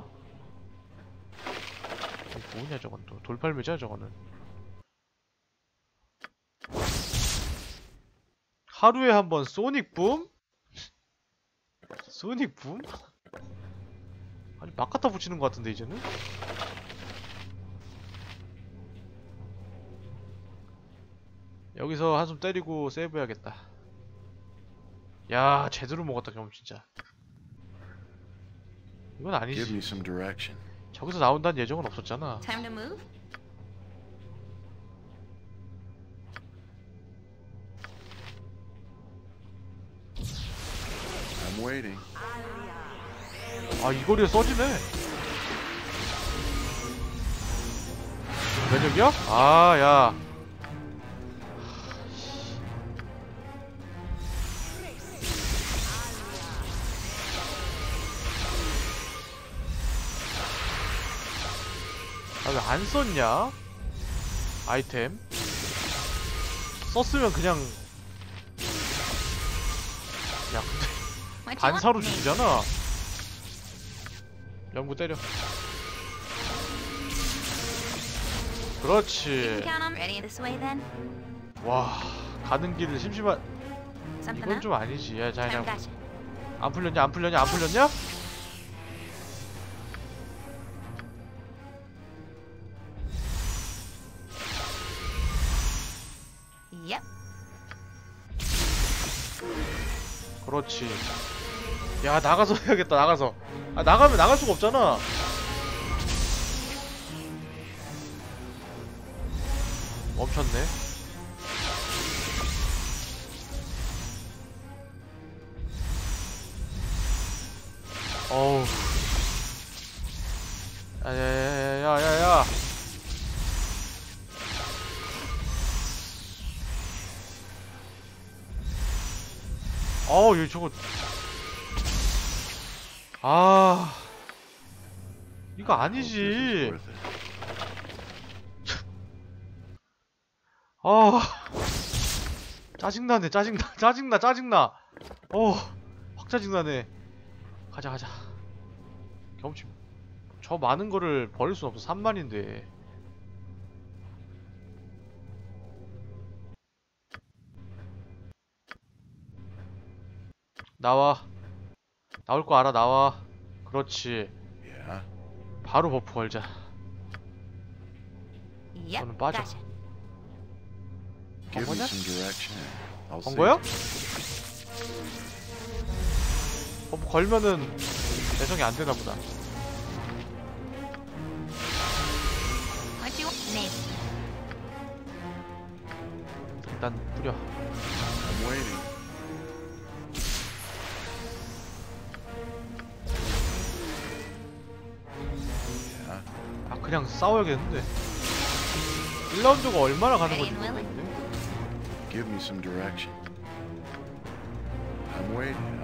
이게 뭐냐 저건 또 돌팔매자 저거는. 하루에 한 번 소닉붐? 소닉붐? 아니 막 갖다 붙이는 것 같은데 이제는? 여기서 한숨 때리고 세이브 해야겠다. 야 제대로 먹었다 경험 진짜. 이건 Give me 아니지. some direction. 저기서 나온다는 예정은 없었잖아. Time to move? I'm waiting. 아 이 거리에 써지네. 면역이야? 아 야. 아 왜 안 썼냐? 아이템 썼으면 그냥 야 근데 What you want? 반사로 죽이잖아. 연구 때려. 그렇지. 와, 가는 길을 심심한. 이건 좀 아니지. 야, 자, 안 풀렸냐? 안 풀렸냐? 안 풀렸냐? 그렇지. 야, 나가서 해야겠다. 나가서. 아, 나가면 나갈 수가 없잖아. 멈췄네. 어우. 야야야야야야야. 어우, 얘 저거. 아, 이거 아니지. 아, 짜증나네. 짜증나. 확 짜증나네. 가자. 경험치 저 많은 거를 버릴 순 없어. 3만인데. 나와. 나올 거 알아. 나와. 그렇지. 바로 버프 걸자. 너는 빠져. 건 거냐? 건 거야? 버프 걸면은 배송이 안 되나 보다. 일단 뿌려. 아, 그냥 싸워야겠는데. 1라운드가 얼마나 가는 건지 모르겠네. Give me some direction. I'm waiting,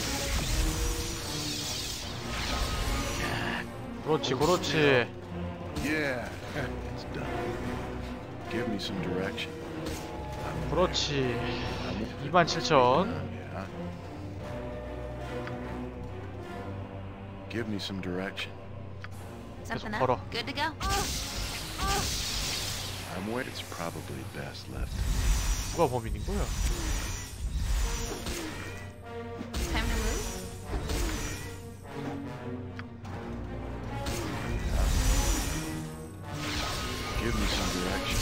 그렇지. Yeah, it's done. Give me some direction. 그렇지. 27,000. Give me some direction. 계속 걸어. I'm waiting. It's probably best left. 누가 범인인 거야? Give me some direction.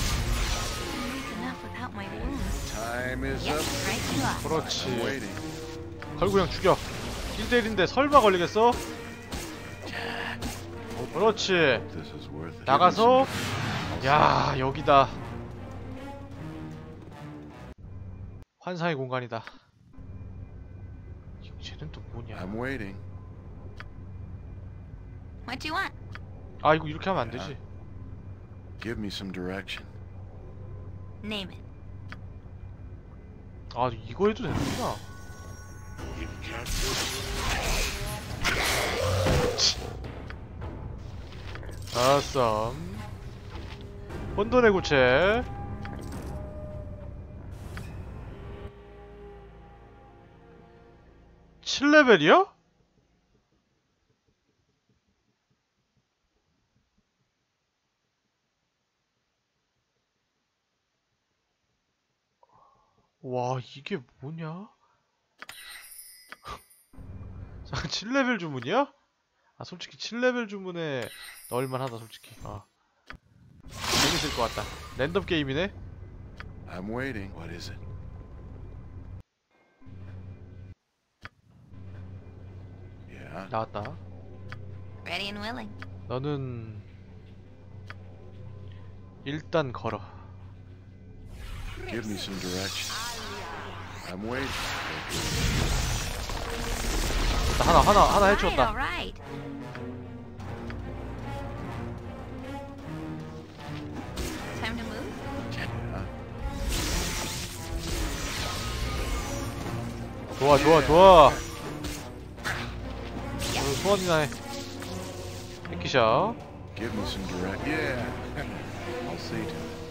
Time is up. 그렇지. I'm waiting. 걸고 그냥 죽여. 1대1인데 설마 걸리겠어? 그렇지. This is worth it. 나가서. 야, 여기다. 환상의 공간이다. 쟤는 또 뭐냐? I'm waiting. What do you want? 아, 이거 이렇게 하면 안 되지. Give me some direction. Name it. 아, 이거 해도 되는구나. 아썸. 혼돈의 구체. (7레벨이야) 와, 이게 뭐냐? 7레벨 주문이야? 아, 솔직히 7레벨 주문에 넣을만하다 솔직히. 재밌을 것 같다. 랜덤 게임이네? I'm waiting. What is it? Yeah. 나왔다. Ready and willing. 너는 일단 걸어. Give me some direction. I'm waiting. 하나 해치웠다. Alright. Time to move. 좋아. 소원이나 해. 해키샤. Give me some direction. Yeah. I'll see to it.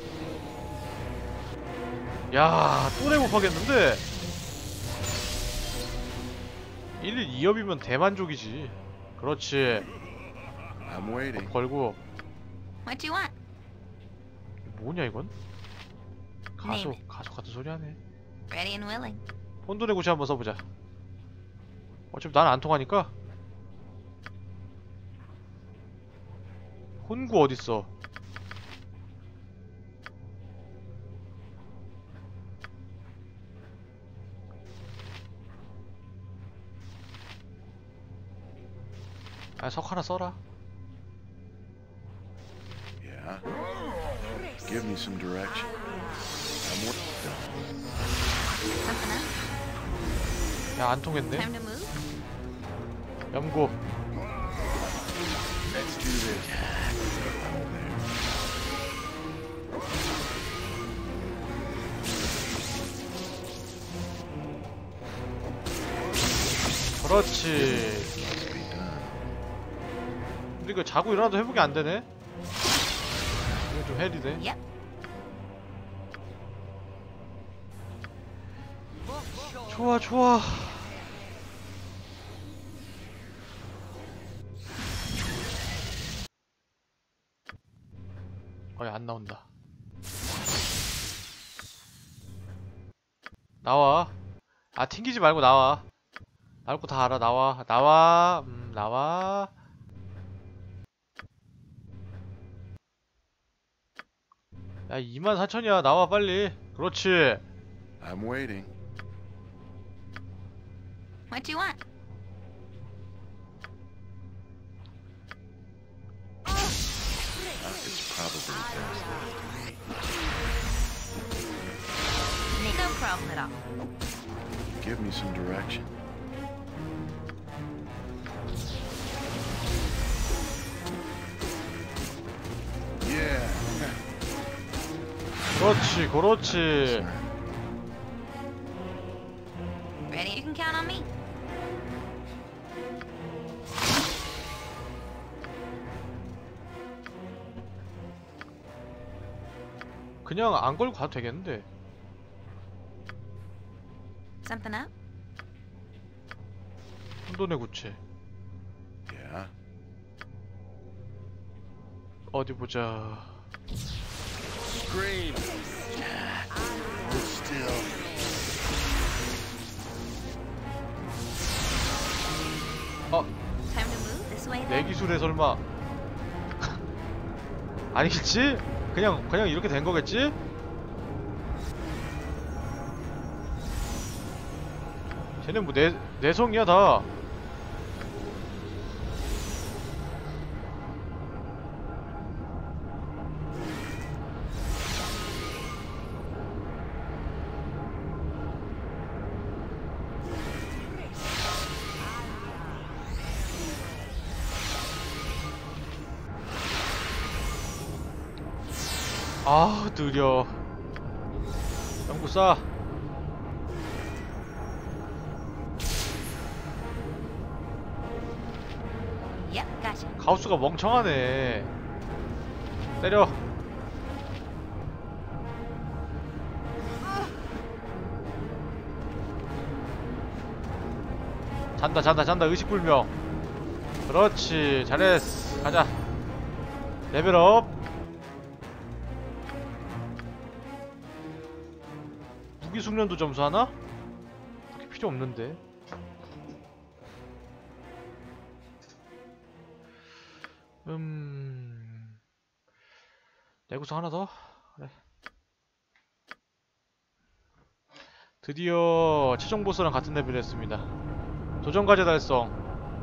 야, 또 내고파겠는데? 1일 2업이면 대만족이지. 그렇지. I'm waiting. 걸고. What do you want? 뭐냐 이건? 가속 같은 소리 하네. Ready and willing. 혼돈의 구시 한번 써보자. 어차피 난 안 통하니까. 혼구 어딨어? 아, 석 하나 써라. Yeah. Give me some direction. I'm working. Something else? 야, 안 통했네. Time to move? 염고. Let's do this. 그렇지. 근데 이거 자고 일어나도 회복이 안 되네. 이거 좀 헬이네. Yep. 좋아, 좋아. 거의 안 나온다. 나와. 아, 튕기지 말고 나와. 나올 거 다 알아. 나와. 나와. 나와. 야, 24,000이야. 나와 빨리. 그렇지. I'm waiting. What do you want? It's probably best. No problem at all. Give me some direction. Yeah. 그렇지. 그렇지. Ready? You can count on me. 그냥 안 걸고 가도 되겠는데. Something up? 혼돈의 구체. Yeah. 어디 보자. Scream. Hold still. Time to move this way 내 then? 기술에 설마. 아니겠지? 그냥 이렇게 된 거겠지? 쟤는 뭐 내성이야 다. 아, 느려. 연구 쏴. Yep, gotcha. 가우스가 멍청하네. 때려. 잔다. 의식불명. 그렇지. 잘했어. 가자. 레벨업. 무기 숙련도 점수 하나? 그게 필요 없는데. 내구성 하나 더? 그래. 드디어 최종 보스랑 같은 레벨을 했습니다. 도전 과제 달성.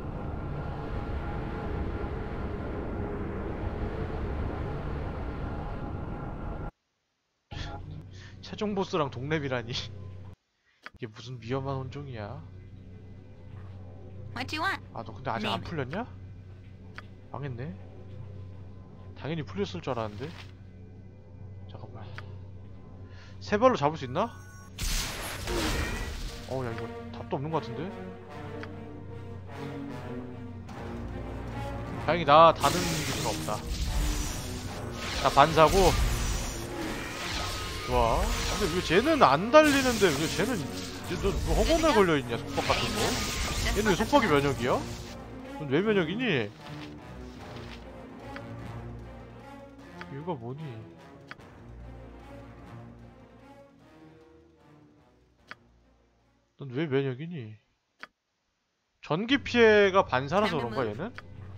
최종 보스랑 동렙이라니. 이게 무슨 위험한 혼종이야. What do you want? 아, 너 근데 아직 안 풀렸냐? 망했네. 당연히 풀렸을 줄 알았는데. 잠깐만. 세 발로 잡을 수 있나? 야, 이거 답도 없는 것 같은데? 다행이다. 다른 기술 없다. 자, 반사고. 좋아. 근데 왜 쟤는 안 달리는데 왜 쟤는 너 허건에 걸려있냐, 속박 같은 거? 얘는 왜 속박이 면역이야? 넌 왜 면역이니? 이유가 뭐니? 넌 왜 면역이니? 전기 피해가 반사라서 그런가 얘는?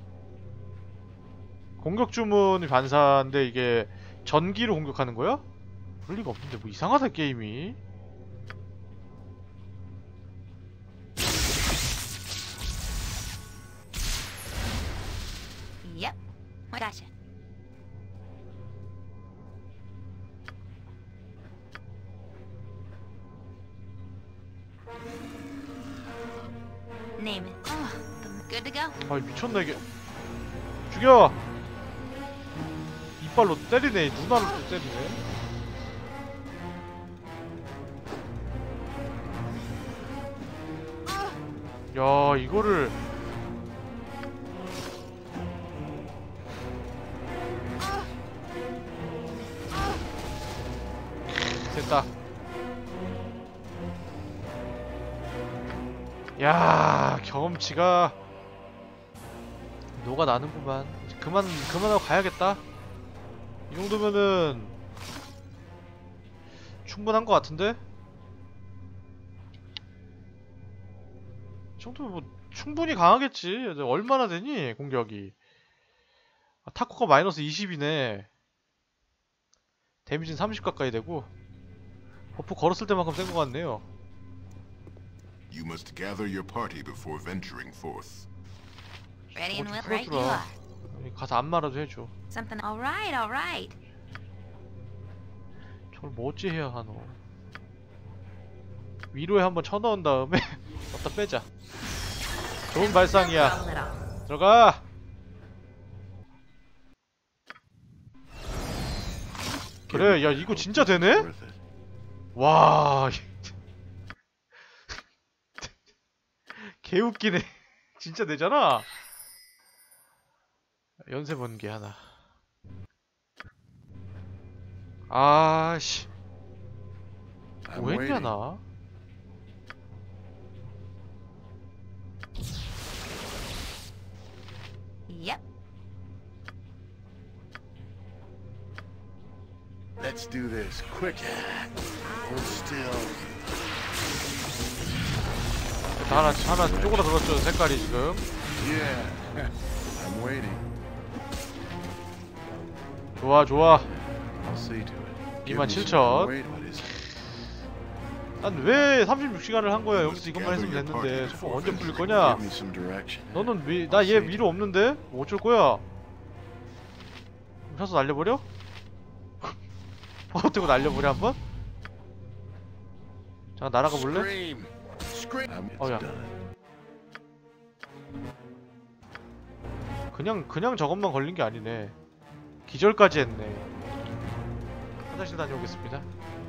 공격 주문이 반사인데 이게 전기로 공격하는 거야? 그럴 리가 없는데 뭐 이상하다 게임이. Yep. Gotcha. Name it. Oh, good to go. 아 미쳤나 이게. 죽여! 이빨로 때리네. 누나를 또 때리네. 야 이거를 됐다. 야 경험치가 녹아나는구만. 그만하고 가야겠다. 이 정도면은 충분한 것 같은데? 이 정도면 뭐 충분히 강하겠지. 얼마나 되니 공격이. 아, 타코가 마이너스 20이네 데미지는 30 가까이 되고 버프 걸었을 때만큼 센 것 같네요. You must gather your party before venturing forth. Ready and 좀 right you 풀어주라. are. 가서 안마라도 해줘. Something. All right. 저걸 뭐 어찌 해야 하노. 위로에 한번 쳐넣은 다음에 갖다 빼자. 좋은 발상이야. 들어가. 그래 야 이거 진짜 되네? 와 개웃기네. 진짜 되잖아. 연쇄 번개 하나. 아씨 뭐 했냐 나. Yep. Let's do this quick. Hold still. 하나 쪼그라들었죠 색깔이 지금. Yeah. I'm waiting. 좋아 I'll see to it. 27,000. Wait, what is it? 난 왜 36시간을 한 거야. 여기서 이것만 했으면 됐는데. 저거 언제 풀릴 거냐? Give me some direction. 너는 나 얘 위로 없는데? 뭐 어쩔 거야? 펴서 날려버려? 버티고 날려버려 한번? 잠깐 날아가 볼래? Scream. Scream. Oh, yeah. 그냥 저것만 걸린 게 아니네. 기절까지 했네. 화장실 다녀오겠습니다.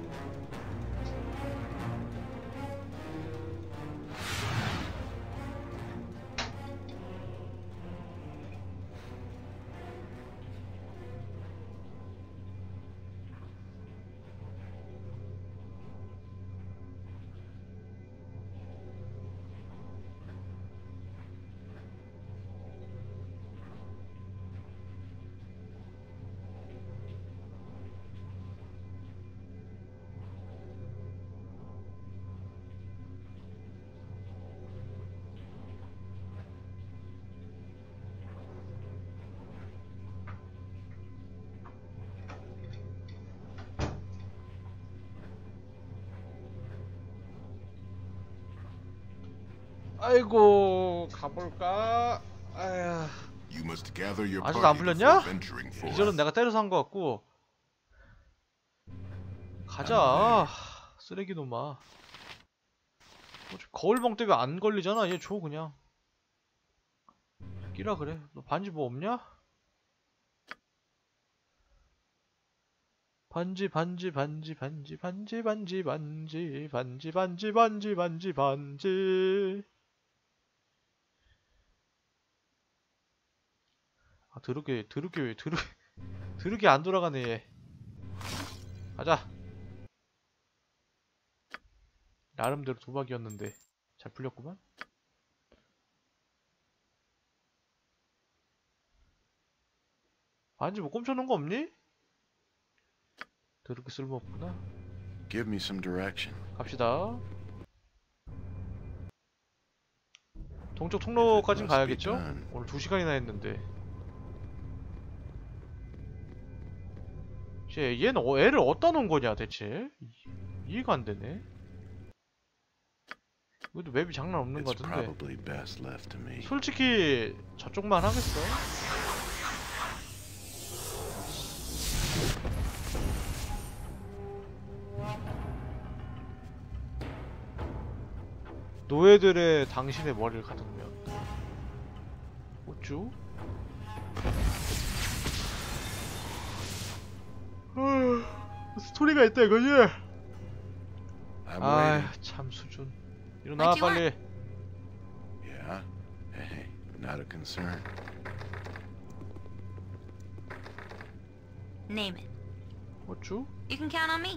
아이고 가볼까? 아휴 You must gather your 아직도 안 party 풀렸냐? before venturing forth. 기절은 내가 때려서 한 것 같고. 가자 쓰레기 놈아. 거울멍 때문에 안 걸리잖아. 얘 줘 그냥. 끼라 그래. 너 반지 뭐 없냐? 반지 반지 반지 반지 반지 반지 반지 반지 반지 반지 반지 반지. 아 드럽게 안 돌아가네 얘. 가자. 나름대로 도박이었는데 잘 풀렸구만. 반지 뭐 꼼쳐놓은 거 없니? 더럽게 쓸모없구나. Give me some direction. 갑시다. 동쪽 통로까진 가야겠죠? 오늘 2시간이나 했는데. 얘는 애를 어디다 놓은 거냐 대체? 이해가 안 되네. 이것도 맵이 장난 없는 것 같은데. 솔직히 저쪽만 하겠어. 노예들의 당신의 머리를 가득면 어쭈? 스토리가 있다 이거지? 아휴 참 수준. 일어나 빨리. Yeah. Hey, not a concern. Name it. 어쭈? You can count on me.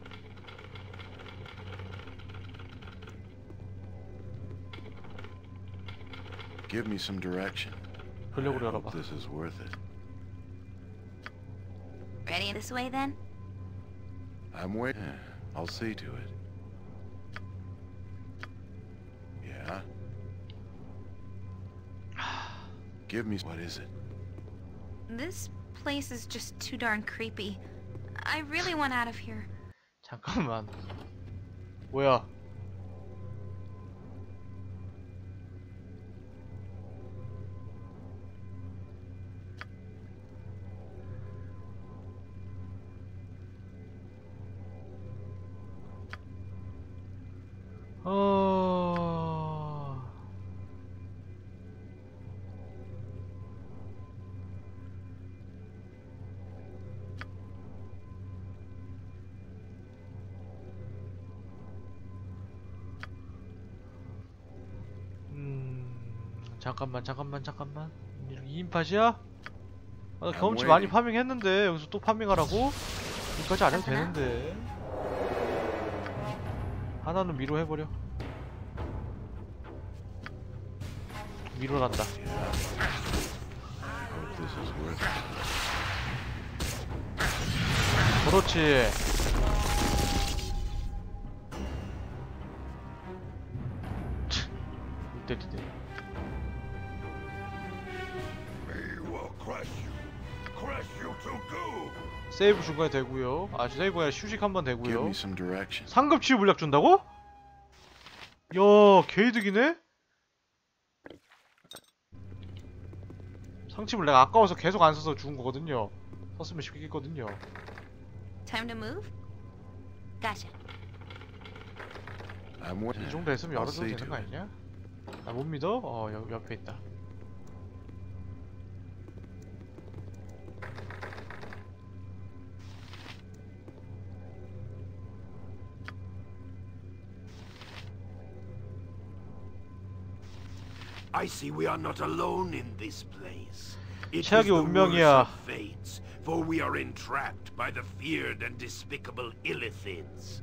Give me some direction. I hope this is worth it. Ready this way then? I'm waiting. I'll see to it. Yeah? Give me... What is it? This place is just too darn creepy. I really want out of here. 잠깐만. 뭐야? 잠깐만. 2인팟이야? 아, 나 경험치 많이 파밍했는데 여기서 또 파밍하라고? 여기까지 안 해도 되는데. 하나는 위로 해버려. 위로 난다. 그렇지. 이때. 세이브 중간에 되고요. 아 세이브가 휴식 한번 되고요. 상급 치유 물약 준다고? 야 개이득이네? 상치물 내가 아까워서 계속 안 써서 죽은 거거든요. 썼으면 쉽겠거든요. Time to move? Gotcha. 이 정도 했으면 열어도 되는 거 아니냐? 나 못 믿어? 여기 옆에 있다. I see we are not alone in this place. It is 최악의 the 운명이야. worst of fates, for we are entrapped by the feared and despicable Illithids.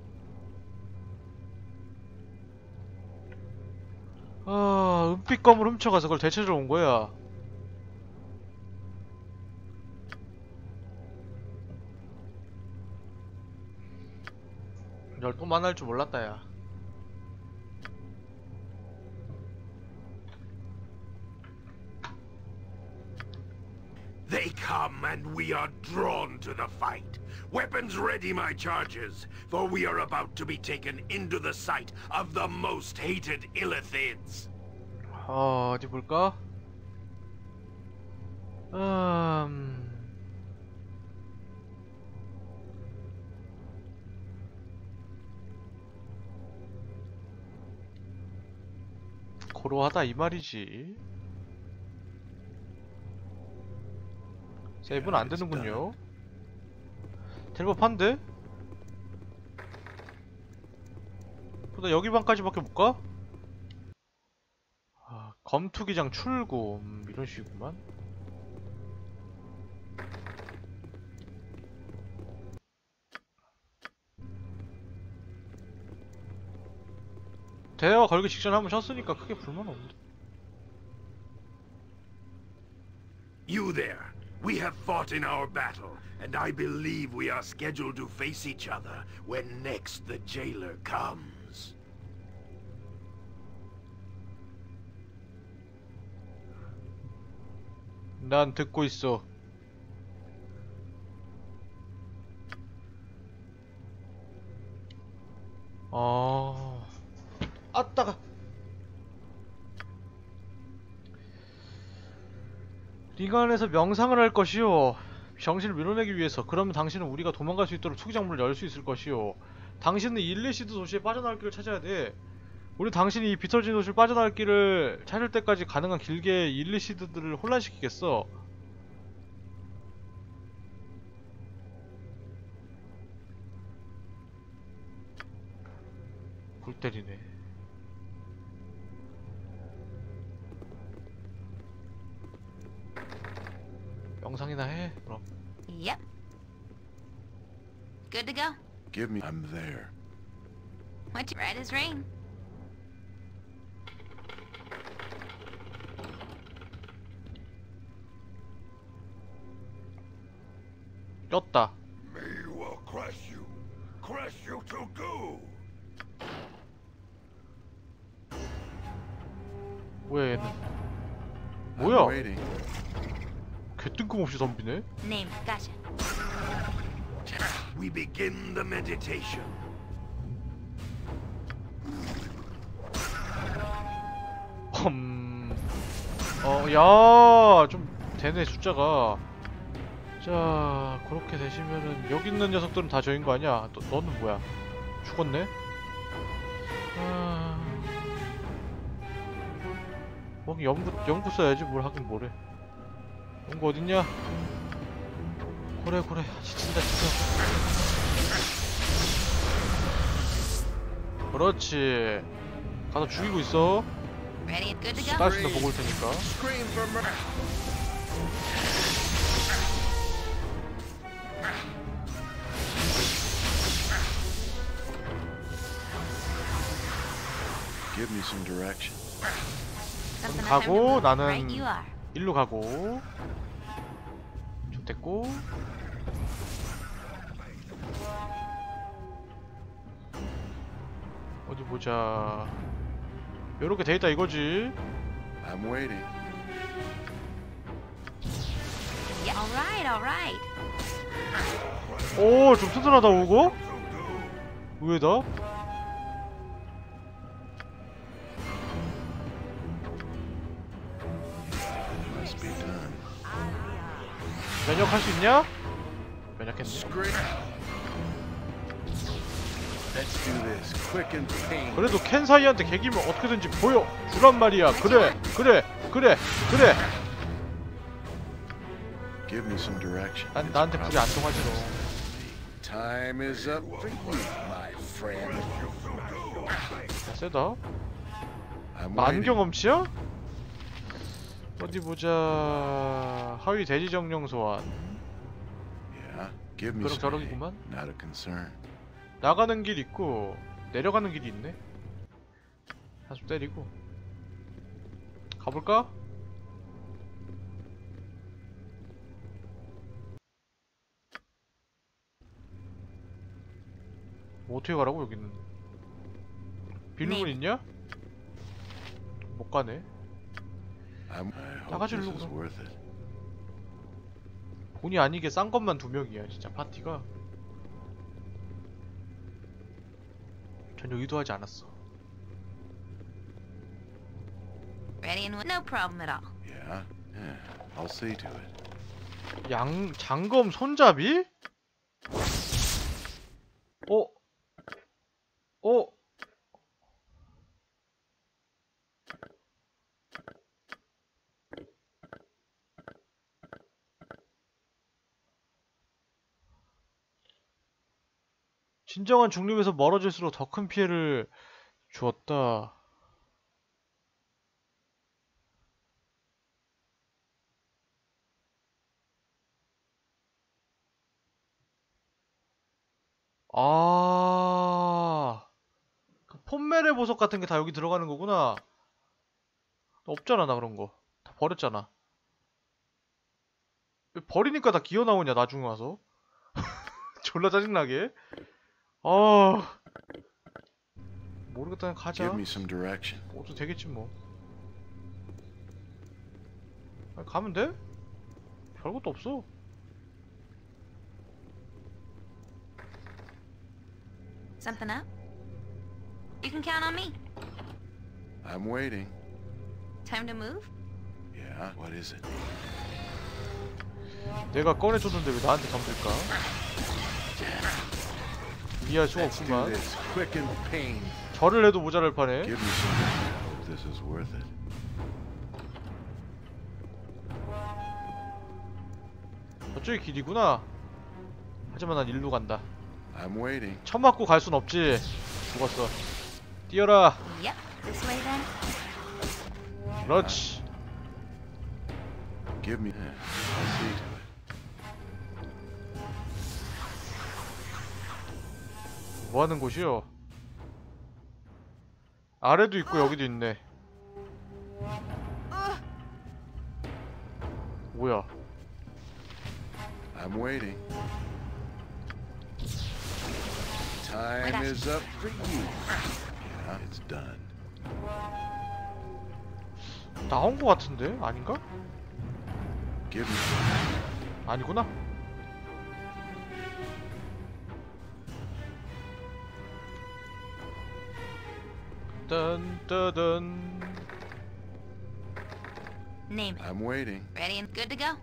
은빛검을 훔쳐가서 그걸 되찾으러 온 거야. 널 또 만날 줄 몰랐다 야. They come and we are drawn to the fight. Weapons ready, my charges, for we are about to be taken into the sight of the most hated Illithids. 어디 볼까? 고로하다 이 말이지. 세이브는 안 되는군요. 될 법한데? 보다 여기 방까지밖에 못 가? 검투기장 출구 이런 식이구만. 대화 걸기 직전에 한번 쳤으니까 크게 불만 없는데. You there. We have fought in our battle, and I believe we are scheduled to face each other when next the jailer comes. 난 듣고 있어. 아따가. 리간에서 명상을 할 것이요. 정신을 밀어내기 위해서. 그러면 당신은 우리가 도망갈 수 있도록 투기장물을 열 수 있을 것이요. 당신은 일리시드 도시에 빠져나갈 길을 찾아야 돼. 우리 당신이 이 비틀어진 도시를 빠져나갈 길을 찾을 때까지 가능한 길게 일리시드들을 혼란시키겠어. 골 때리네. 명상이나 해, 그럼. Yep. Good to go. Give me. I'm there. What? Right as rain. 꼈다. Me will crush you to goo. 뭐야 얘는? I'm 뭐야? waiting. 개 뜬금없이 덤비네? Name. Gotcha. We begin the meditation. 야, 좀 되네 숫자가. 자, 그렇게 되시면은 여기 있는 녀석들은 다 저인 거 아니야? 너는 뭐야? 죽었네? 거기 연구 써야지. 뭘 하긴 뭐래. 연구 어딨냐? 그래 지친다 진짜. 그렇지. 가서 죽이고 있어. Ready and good to go. 딸수나 보고 올 테니까. Scream for mercy. Give me some direction. Something 가고 I 나는 right you are. 일로 가고. 좋댔고. 어디 보자. 요렇게 돼있다 이거지. I'm waiting. Yeah, all right. 오, 좀 튼튼하다 오고. 의외다. Must be done. 면역할 수 있냐? 면역했네. Scream. Let's do this quick and painless. 그래도 켄사이한테 개기면 어떻게든지 보여 주란 말이야. 그래. Give me some direction. 나한테 불이 안 통하지 너. Time is up for you, my friend. 세다. I'm 만 waiting. 경험치야? 어디 보자. 하위 대지 정령 소환. Yeah. Give me 그럼 some. 저러기구만. Not a concern. 나가는 길 있고 내려가는 길이 있네. 한숨 때리고 가볼까? 뭐 어떻게 가라고 여기는? 비밀문 네. 있냐? 못 가네. I hope 나가질러 this is 그럼. worth it. 본의 아니게 싼 것만 2명이야 진짜 파티가. 전혀 의도하지 않았어. Ready and no problem at all. Yeah. I'll see to it. 장검 손잡이? 진정한 중립에서 멀어질수록 더 큰 피해를 주었다. 그 폼멜의 보석 같은 게 다 여기 들어가는 거구나. 없잖아 나 그런 거. 다 버렸잖아. 왜 버리니까 다 기어 나오냐 나중에 와서. 졸라 짜증나게. 모르겠다 그냥 가자. Give me some direction. 어도 되겠지 뭐. 아니, 가면 돼? 별것도 없어. Something up? You can count on me. I'm waiting. Time to move? Yeah, what is it? 내가 꺼내줬는데 왜 나한테 덤빌까? 이해할 수가 Let's do 없구만. this quick and pain. 절을 해도 모자랄 판에. Give me some. I hope this is worth it. 저쪽이 길이구나. 하지만 난 일로 간다. I'm waiting. 첫 맞고 갈 순 없지. 죽었어. 뛰어라. Yep, this way then. 그렇지. Give me. I'll see to it. 뭐 하는 곳이요? 아래도 있고 여기도 있네. 뭐야? I'm waiting. Time is up for you. Yeah, it's done. 나온 거 같은데? 아닌가? Give me. 아니구나. 딴따단. Name it. I'm waiting. Ready and good to go?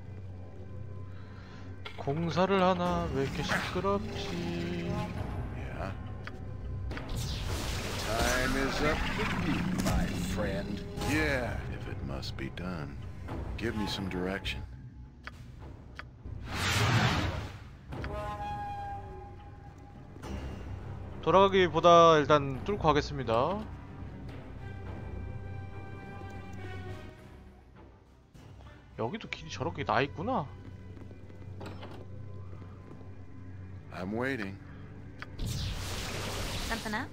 공사를 하나 왜 이렇게 시끄럽지? Yeah. Time is up for you, my friend. Yeah, if it must be done. Give me some direction. 돌아가기보다 일단 뚫고 가겠습니다. 여기도 길이 저렇게 나 있구나. I'm waiting. Something up?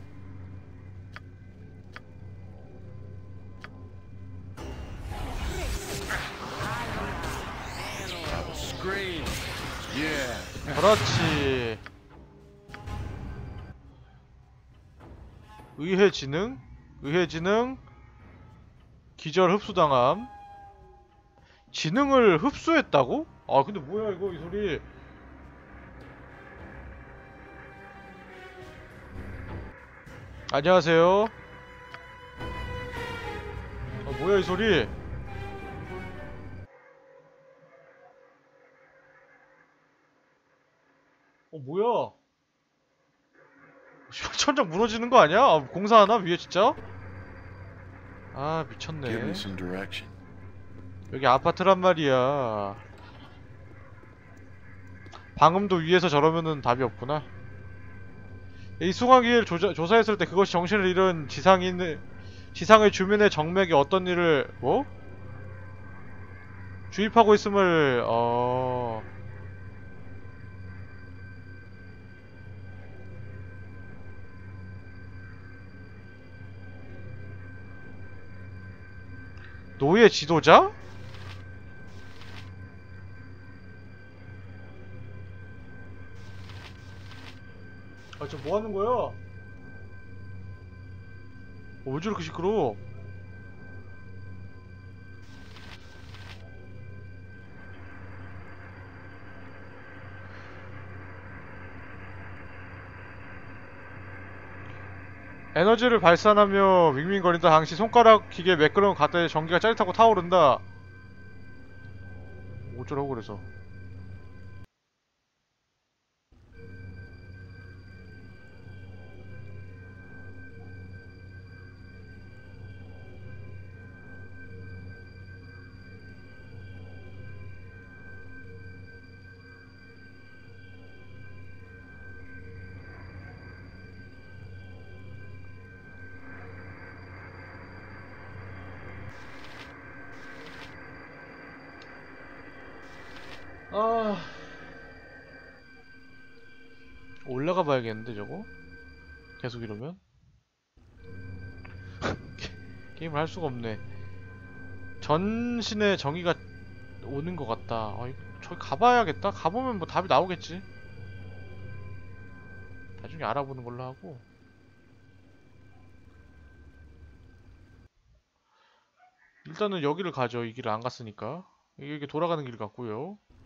I'll scream. Yeah. 그렇지. 의회 지능, 의회 지능, 기절 흡수당함. 지능을 흡수했다고? 아 근데 뭐야 이거 이 소리. 안녕하세요. 아 뭐야 이 소리. 뭐야. 천장 무너지는 거 아니야? 아, 공사하나 위에 진짜? 아 Give me 미쳤네. some direction. 여기 아파트란 말이야. 방음도 위에서 저러면은 답이 없구나. 이 숭아기를 조사했을 때 그것이 정신을 잃은 지상의 주민의 정맥이 어떤 일을 뭐? 주입하고 있음을 노예 지도자? 아, 저 뭐 하는 거야? 왜 저렇게 시끄러워? 에너지를 발산하며 윙윙거린다. 당시 손가락 기계 매끄러운 가다에 전기가 짜릿하고 타오른다. 어쩌라고 그래서. 아... 올라가 봐야겠는데 저거? 계속 이러면? 게임을 할 수가 없네. 전신에 정의가 오는 것 같다. 아, 저기 가봐야겠다. 가보면 뭐 답이 나오겠지. 나중에 알아보는 걸로 하고. 일단은 여기를 가죠. 이 길을 안 갔으니까. 이게 돌아가는 길 같고요.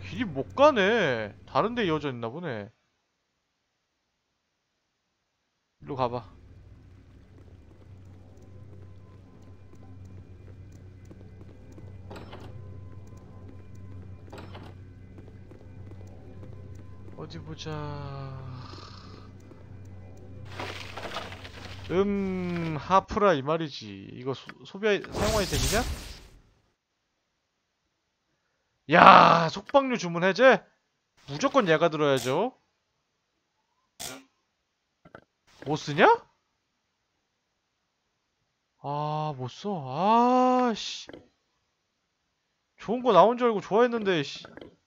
길이 못 가네. 다른 데 이어져 있나 보네. 일로 가봐. 어디 보자. 하프라 이 말이지. 이거 소비 사용 아이템이냐? 야, 속박류 주문 해제? 무조건 얘가 들어야죠. 못 쓰냐? 아, 못 써. 아, 씨. 좋은 거 나온 줄 알고 좋아했는데, 씨.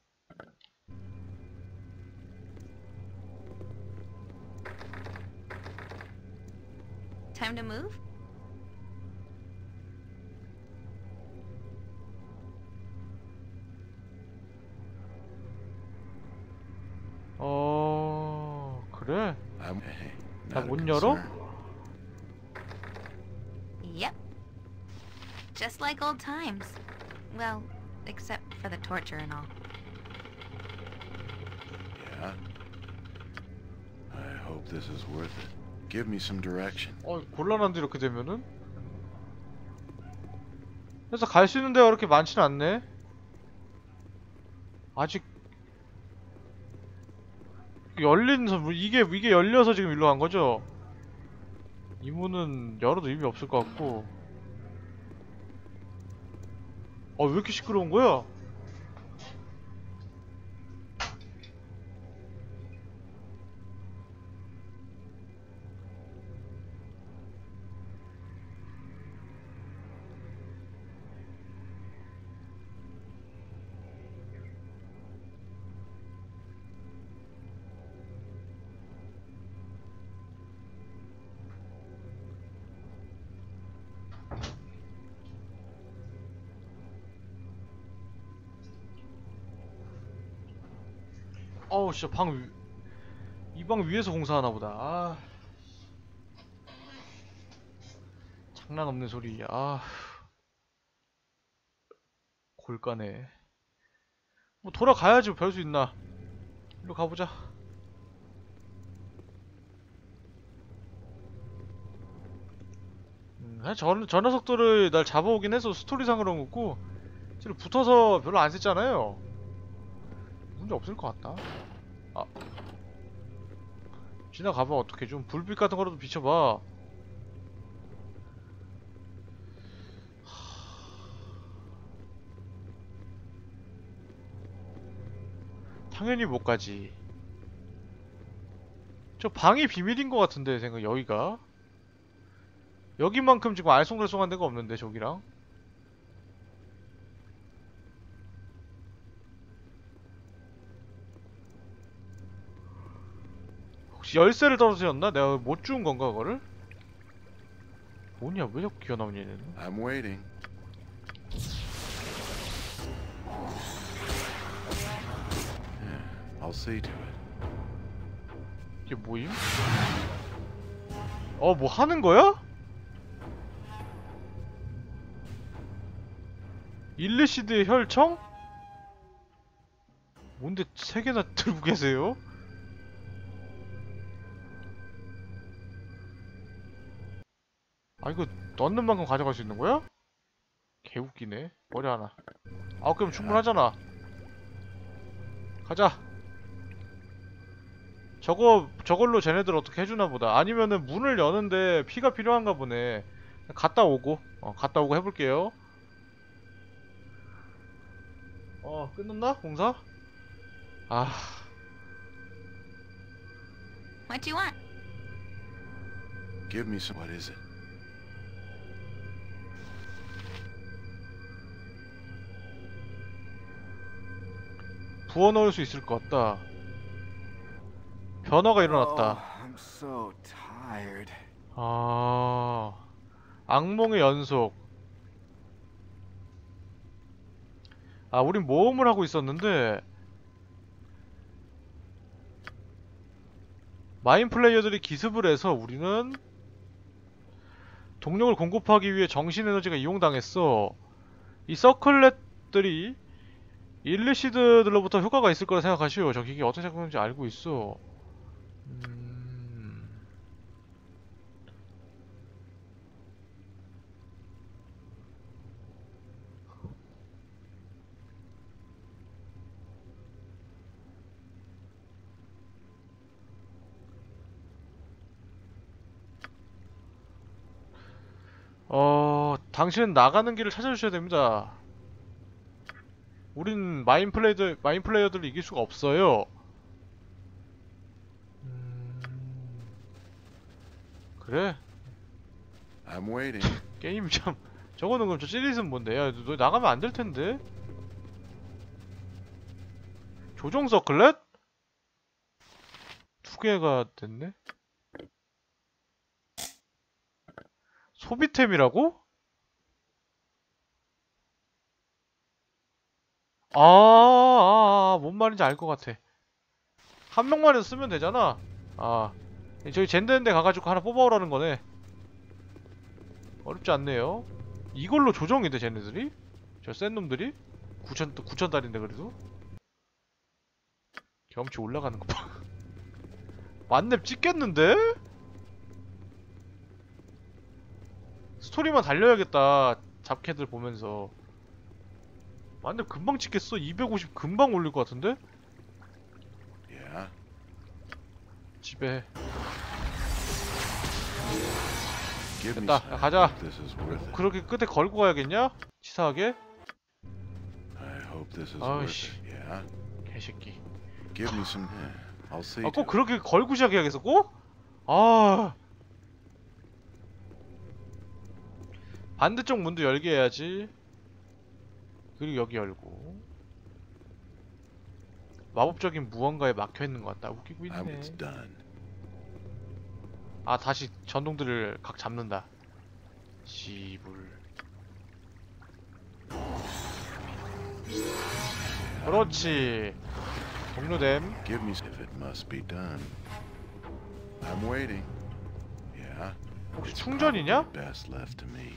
Time to move? 그래? Hey, 다 not a 문 열어? concern. Yep. Just like old times. Well, except for the torture and all. Yeah. I hope this is worth it. Give me some direction. 곤란한데 이렇게 되면은? 그래서 갈 수 있는 데가 그렇게 많지는 않네. 아직 열린 이게 열려서 지금 일로 간 거죠? 이 문은 열어도 의미 없을 것 같고. 왜 이렇게 시끄러운 거야? 진짜 이 방 위에서 공사하나 보다. 장난 없는 소리. 골까네. 뭐 돌아가야지 별 수 있나. 일로 가보자. 저 녀석들을 날 잡아오긴 해서 스토리상으로는 그렇고 지금 붙어서 별로 안 셌잖아요. 문제 없을 것 같다. 지나가봐. 어떻게 좀 불빛 같은 거라도 비춰봐. 당연히 못 가지. 저 방이 비밀인 것 같은데 생각. 여기가 여기만큼 지금 알쏭달쏭한 데가 없는데 저기랑. 혹시 열쇠를 떨어뜨렸나? 내가 못 주운 건가 그거를? 뭐냐 왜 자꾸 기어 나오냐 얘는. I'm waiting. Yeah, I'll see to it. 이게 뭐임? 뭐 하는 거야? 일리시드의 혈청? 뭔데 3개나 들고 계세요? 이거 넣는 만큼 가져갈 수 있는 거야? 개웃기네. 머리 하나. 그럼 충분하잖아. 가자. 저걸로 쟤네들 어떻게 해주나 보다. 아니면은 문을 여는데 피가 필요한가 보네. 갔다 오고 해볼게요. 끝났나? 공사? What do you want? Give me some. What is it? 부어 넣을 수 있을 것 같다. 변화가 일어났다. I'm so tired. 악몽의 연속. 우린 모험을 하고 있었는데 마인 플레이어들이 기습을 해서 우리는 동력을 공급하기 위해 정신 에너지가 이용당했어. 이 서클렛들이 일리시드들로부터 효과가 있을 거라 생각하시오. 저 기계 어떻게 작동하는지 알고 있어. 당신은 나가는 길을 찾아주셔야 됩니다. 우린 마인 플레이어들을 이길 수가 없어요. 그래? I'm waiting. 게임 참. 저거는 그럼 저 시리즈는 뭔데? 야, 너 나가면 안 될 텐데. 조종 서클렛? 2개가 됐네? 소비템이라고? 뭔 말인지 알 것 같아. 한 명만 쓰면 되잖아. 저기 젠데인데 가가지고 하나 뽑아오라는 거네. 어렵지 않네요. 이걸로 조정이 돼, 쟤네들이? 저 센 놈들이? 9,000달인데 그래도? 경험치 올라가는 거 봐. 만렙 찍겠는데? 스토리만 달려야겠다. 잡캐들 보면서. 만렙 금방 찍겠어. 250 금방 올릴 것 같은데? Yeah. 집에. Give me 됐다. some. 야, 가자. This is worth it. 그렇게 끝에 걸고 가야겠냐? 치사하게? I hope this is 아이씨. worth it. Yeah. 개새끼. Give me some. I'll see. 꼭 그렇게 걸고 시작해야겠어, 꼭? 반대쪽 문도 열게 해야지. 그리고 여기 열고. 마법적인 무언가에 막혀있는 것 같다. 웃기고 있네. I'm done. 다시 전동들을 각 잡는다. 씨불. 그렇지. 동료됨. Give me if it must be done. I'm waiting. Yeah. 혹시 It's 충전이냐? probably best left to me.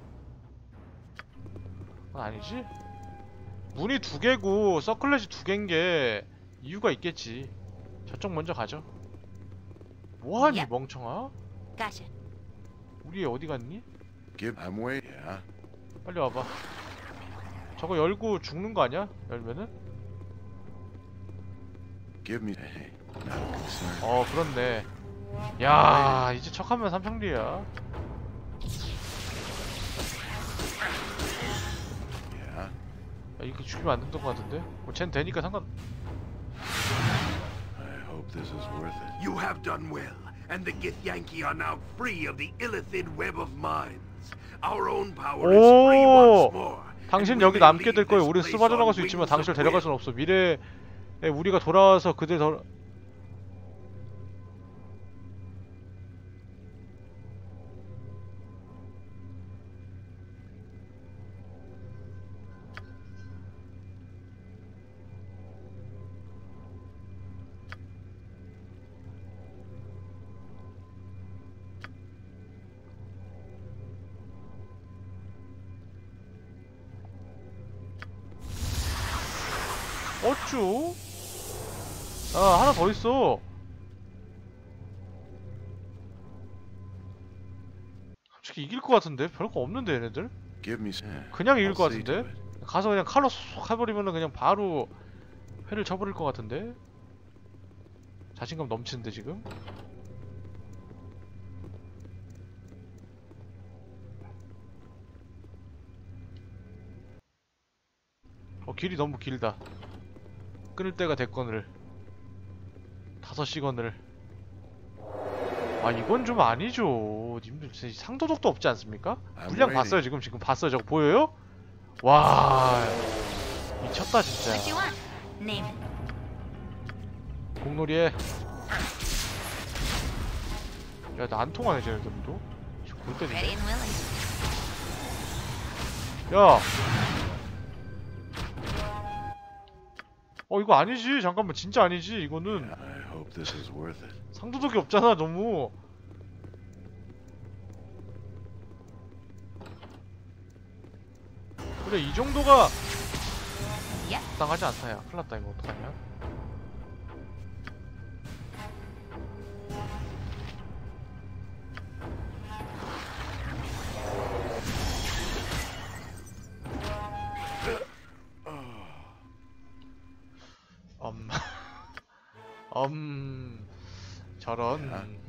아니지? 문이 2개고 서클렛이 2개인게 이유가 있겠지. 저쪽 먼저 가죠. 뭐하니, Yep. 멍청아? Gotcha. 우리 애 어디 갔니? I'm waiting. Yeah. 빨리 와봐. 저거 열고 죽는 거 아니야? 열면은? Give me. Hey, not a concern. 그렇네. 야, 이제 척하면 삼성리야. Yeah. 이렇게 죽이면 안 된던 것 같은데? 쟨 되니까 상관. I hope this is worth it. You have done well, and the Githyanki are now free of the Illithid web of mines. Our own power is free once more. 당신 여기 남게 될 거예요. 우린 스바져 수 있지만 당신을 데려갈 순 없어. 미래에 우리가 돌아와서 그들 어쭈? 하나 더 있어. 솔직히 이길 것 같은데? 별거 없는데 얘네들? Give me some. 그냥 이길 I'll 것 see to 같은데? it. 가서 그냥 칼로 쏙 해버리면은 그냥 바로 회를 쳐버릴 것 같은데? 자신감 넘치는데 지금? 길이 너무 길다. 끊을 때가 됐거늘. 5시건을. 이건 좀 아니죠. 님들 진짜 상도덕도 없지 않습니까? 물량 봤어요 지금 봤어요. 저거 보여요? 와, 미쳤다 진짜. What you want? Name it. 공놀이에. 야, 나 안 통하네 쟤네들도. 골 Ready 때리네. and willing. 야. 이거 아니지. 잠깐만, 진짜 아니지. 이거는 I hope this is worth it. 상도덕이 없잖아 너무. 그래, 이 정도가 적당하지 않다. 야 큰일났다. 이거 어떡하냐. 저런.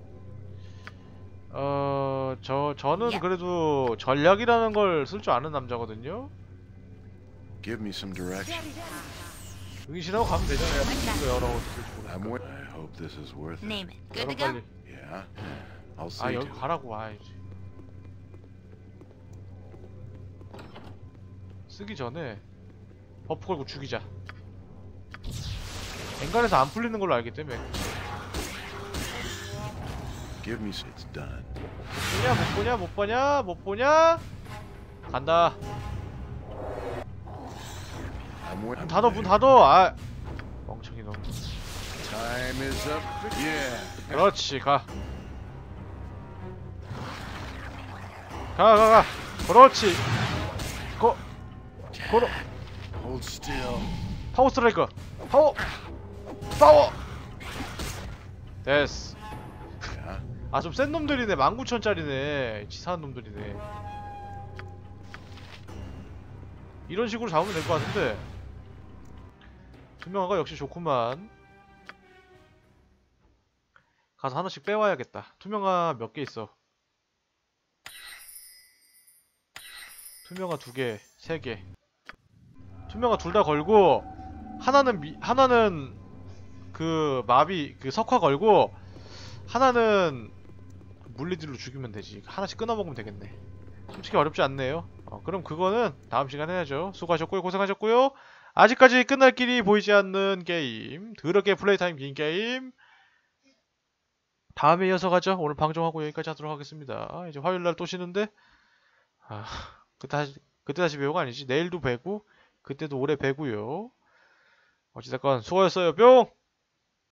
저는 그래도 전략이라는 걸 쓸 줄 아는 남자거든요. Give me some direction. 응신하고 가면 되잖아요. 여러 I hope this is worth it. Name it. Good to go? Yeah. I'll 아 see 여기 to it. 가라고 와야지. 쓰기 전에 버프 걸고 죽이자. 엔간에서 안 풀리는 걸로 알기 때문에. Give me some. It's done. 보냐 못 보냐 못 보냐 못 보냐. 간다. I'm waiting. 문 닫어 문 닫어. 아 멍청이 놈. Time is up. Yeah. 그렇지 가. 가. 그렇지. 고로. Hold still. 파워 스트라이크. 파워. 됐어. Yeah. 아 좀 센 놈들이네. 19,000짜리네. 치사한 놈들이네. 이런 식으로 잡으면 될 것 같은데. 투명화가 역시 좋구만. 가서 하나씩 빼와야겠다. 투명화 몇 개 있어? 투명화 2개, 3개. 투명화 둘 다 걸고 하나는 그 마비 그 석화 걸고 하나는 물리들로 죽이면 되지. 하나씩 끊어먹으면 되겠네. 솔직히 어렵지 않네요. 그럼 그거는 다음 시간에 해야죠. 수고하셨고요. 고생하셨고요. 아직까지 끝날 길이 보이지 않는 게임, 더럽게 플레이타임 긴 게임 다음에 이어서 가죠. 오늘 방송하고 여기까지 하도록 하겠습니다. 이제 화요일날 또 쉬는데 그때 다시 배우가 아니지. 내일도 배구, 그때도 오래 배구요. 어찌됐건 수고하셨어요. 뿅!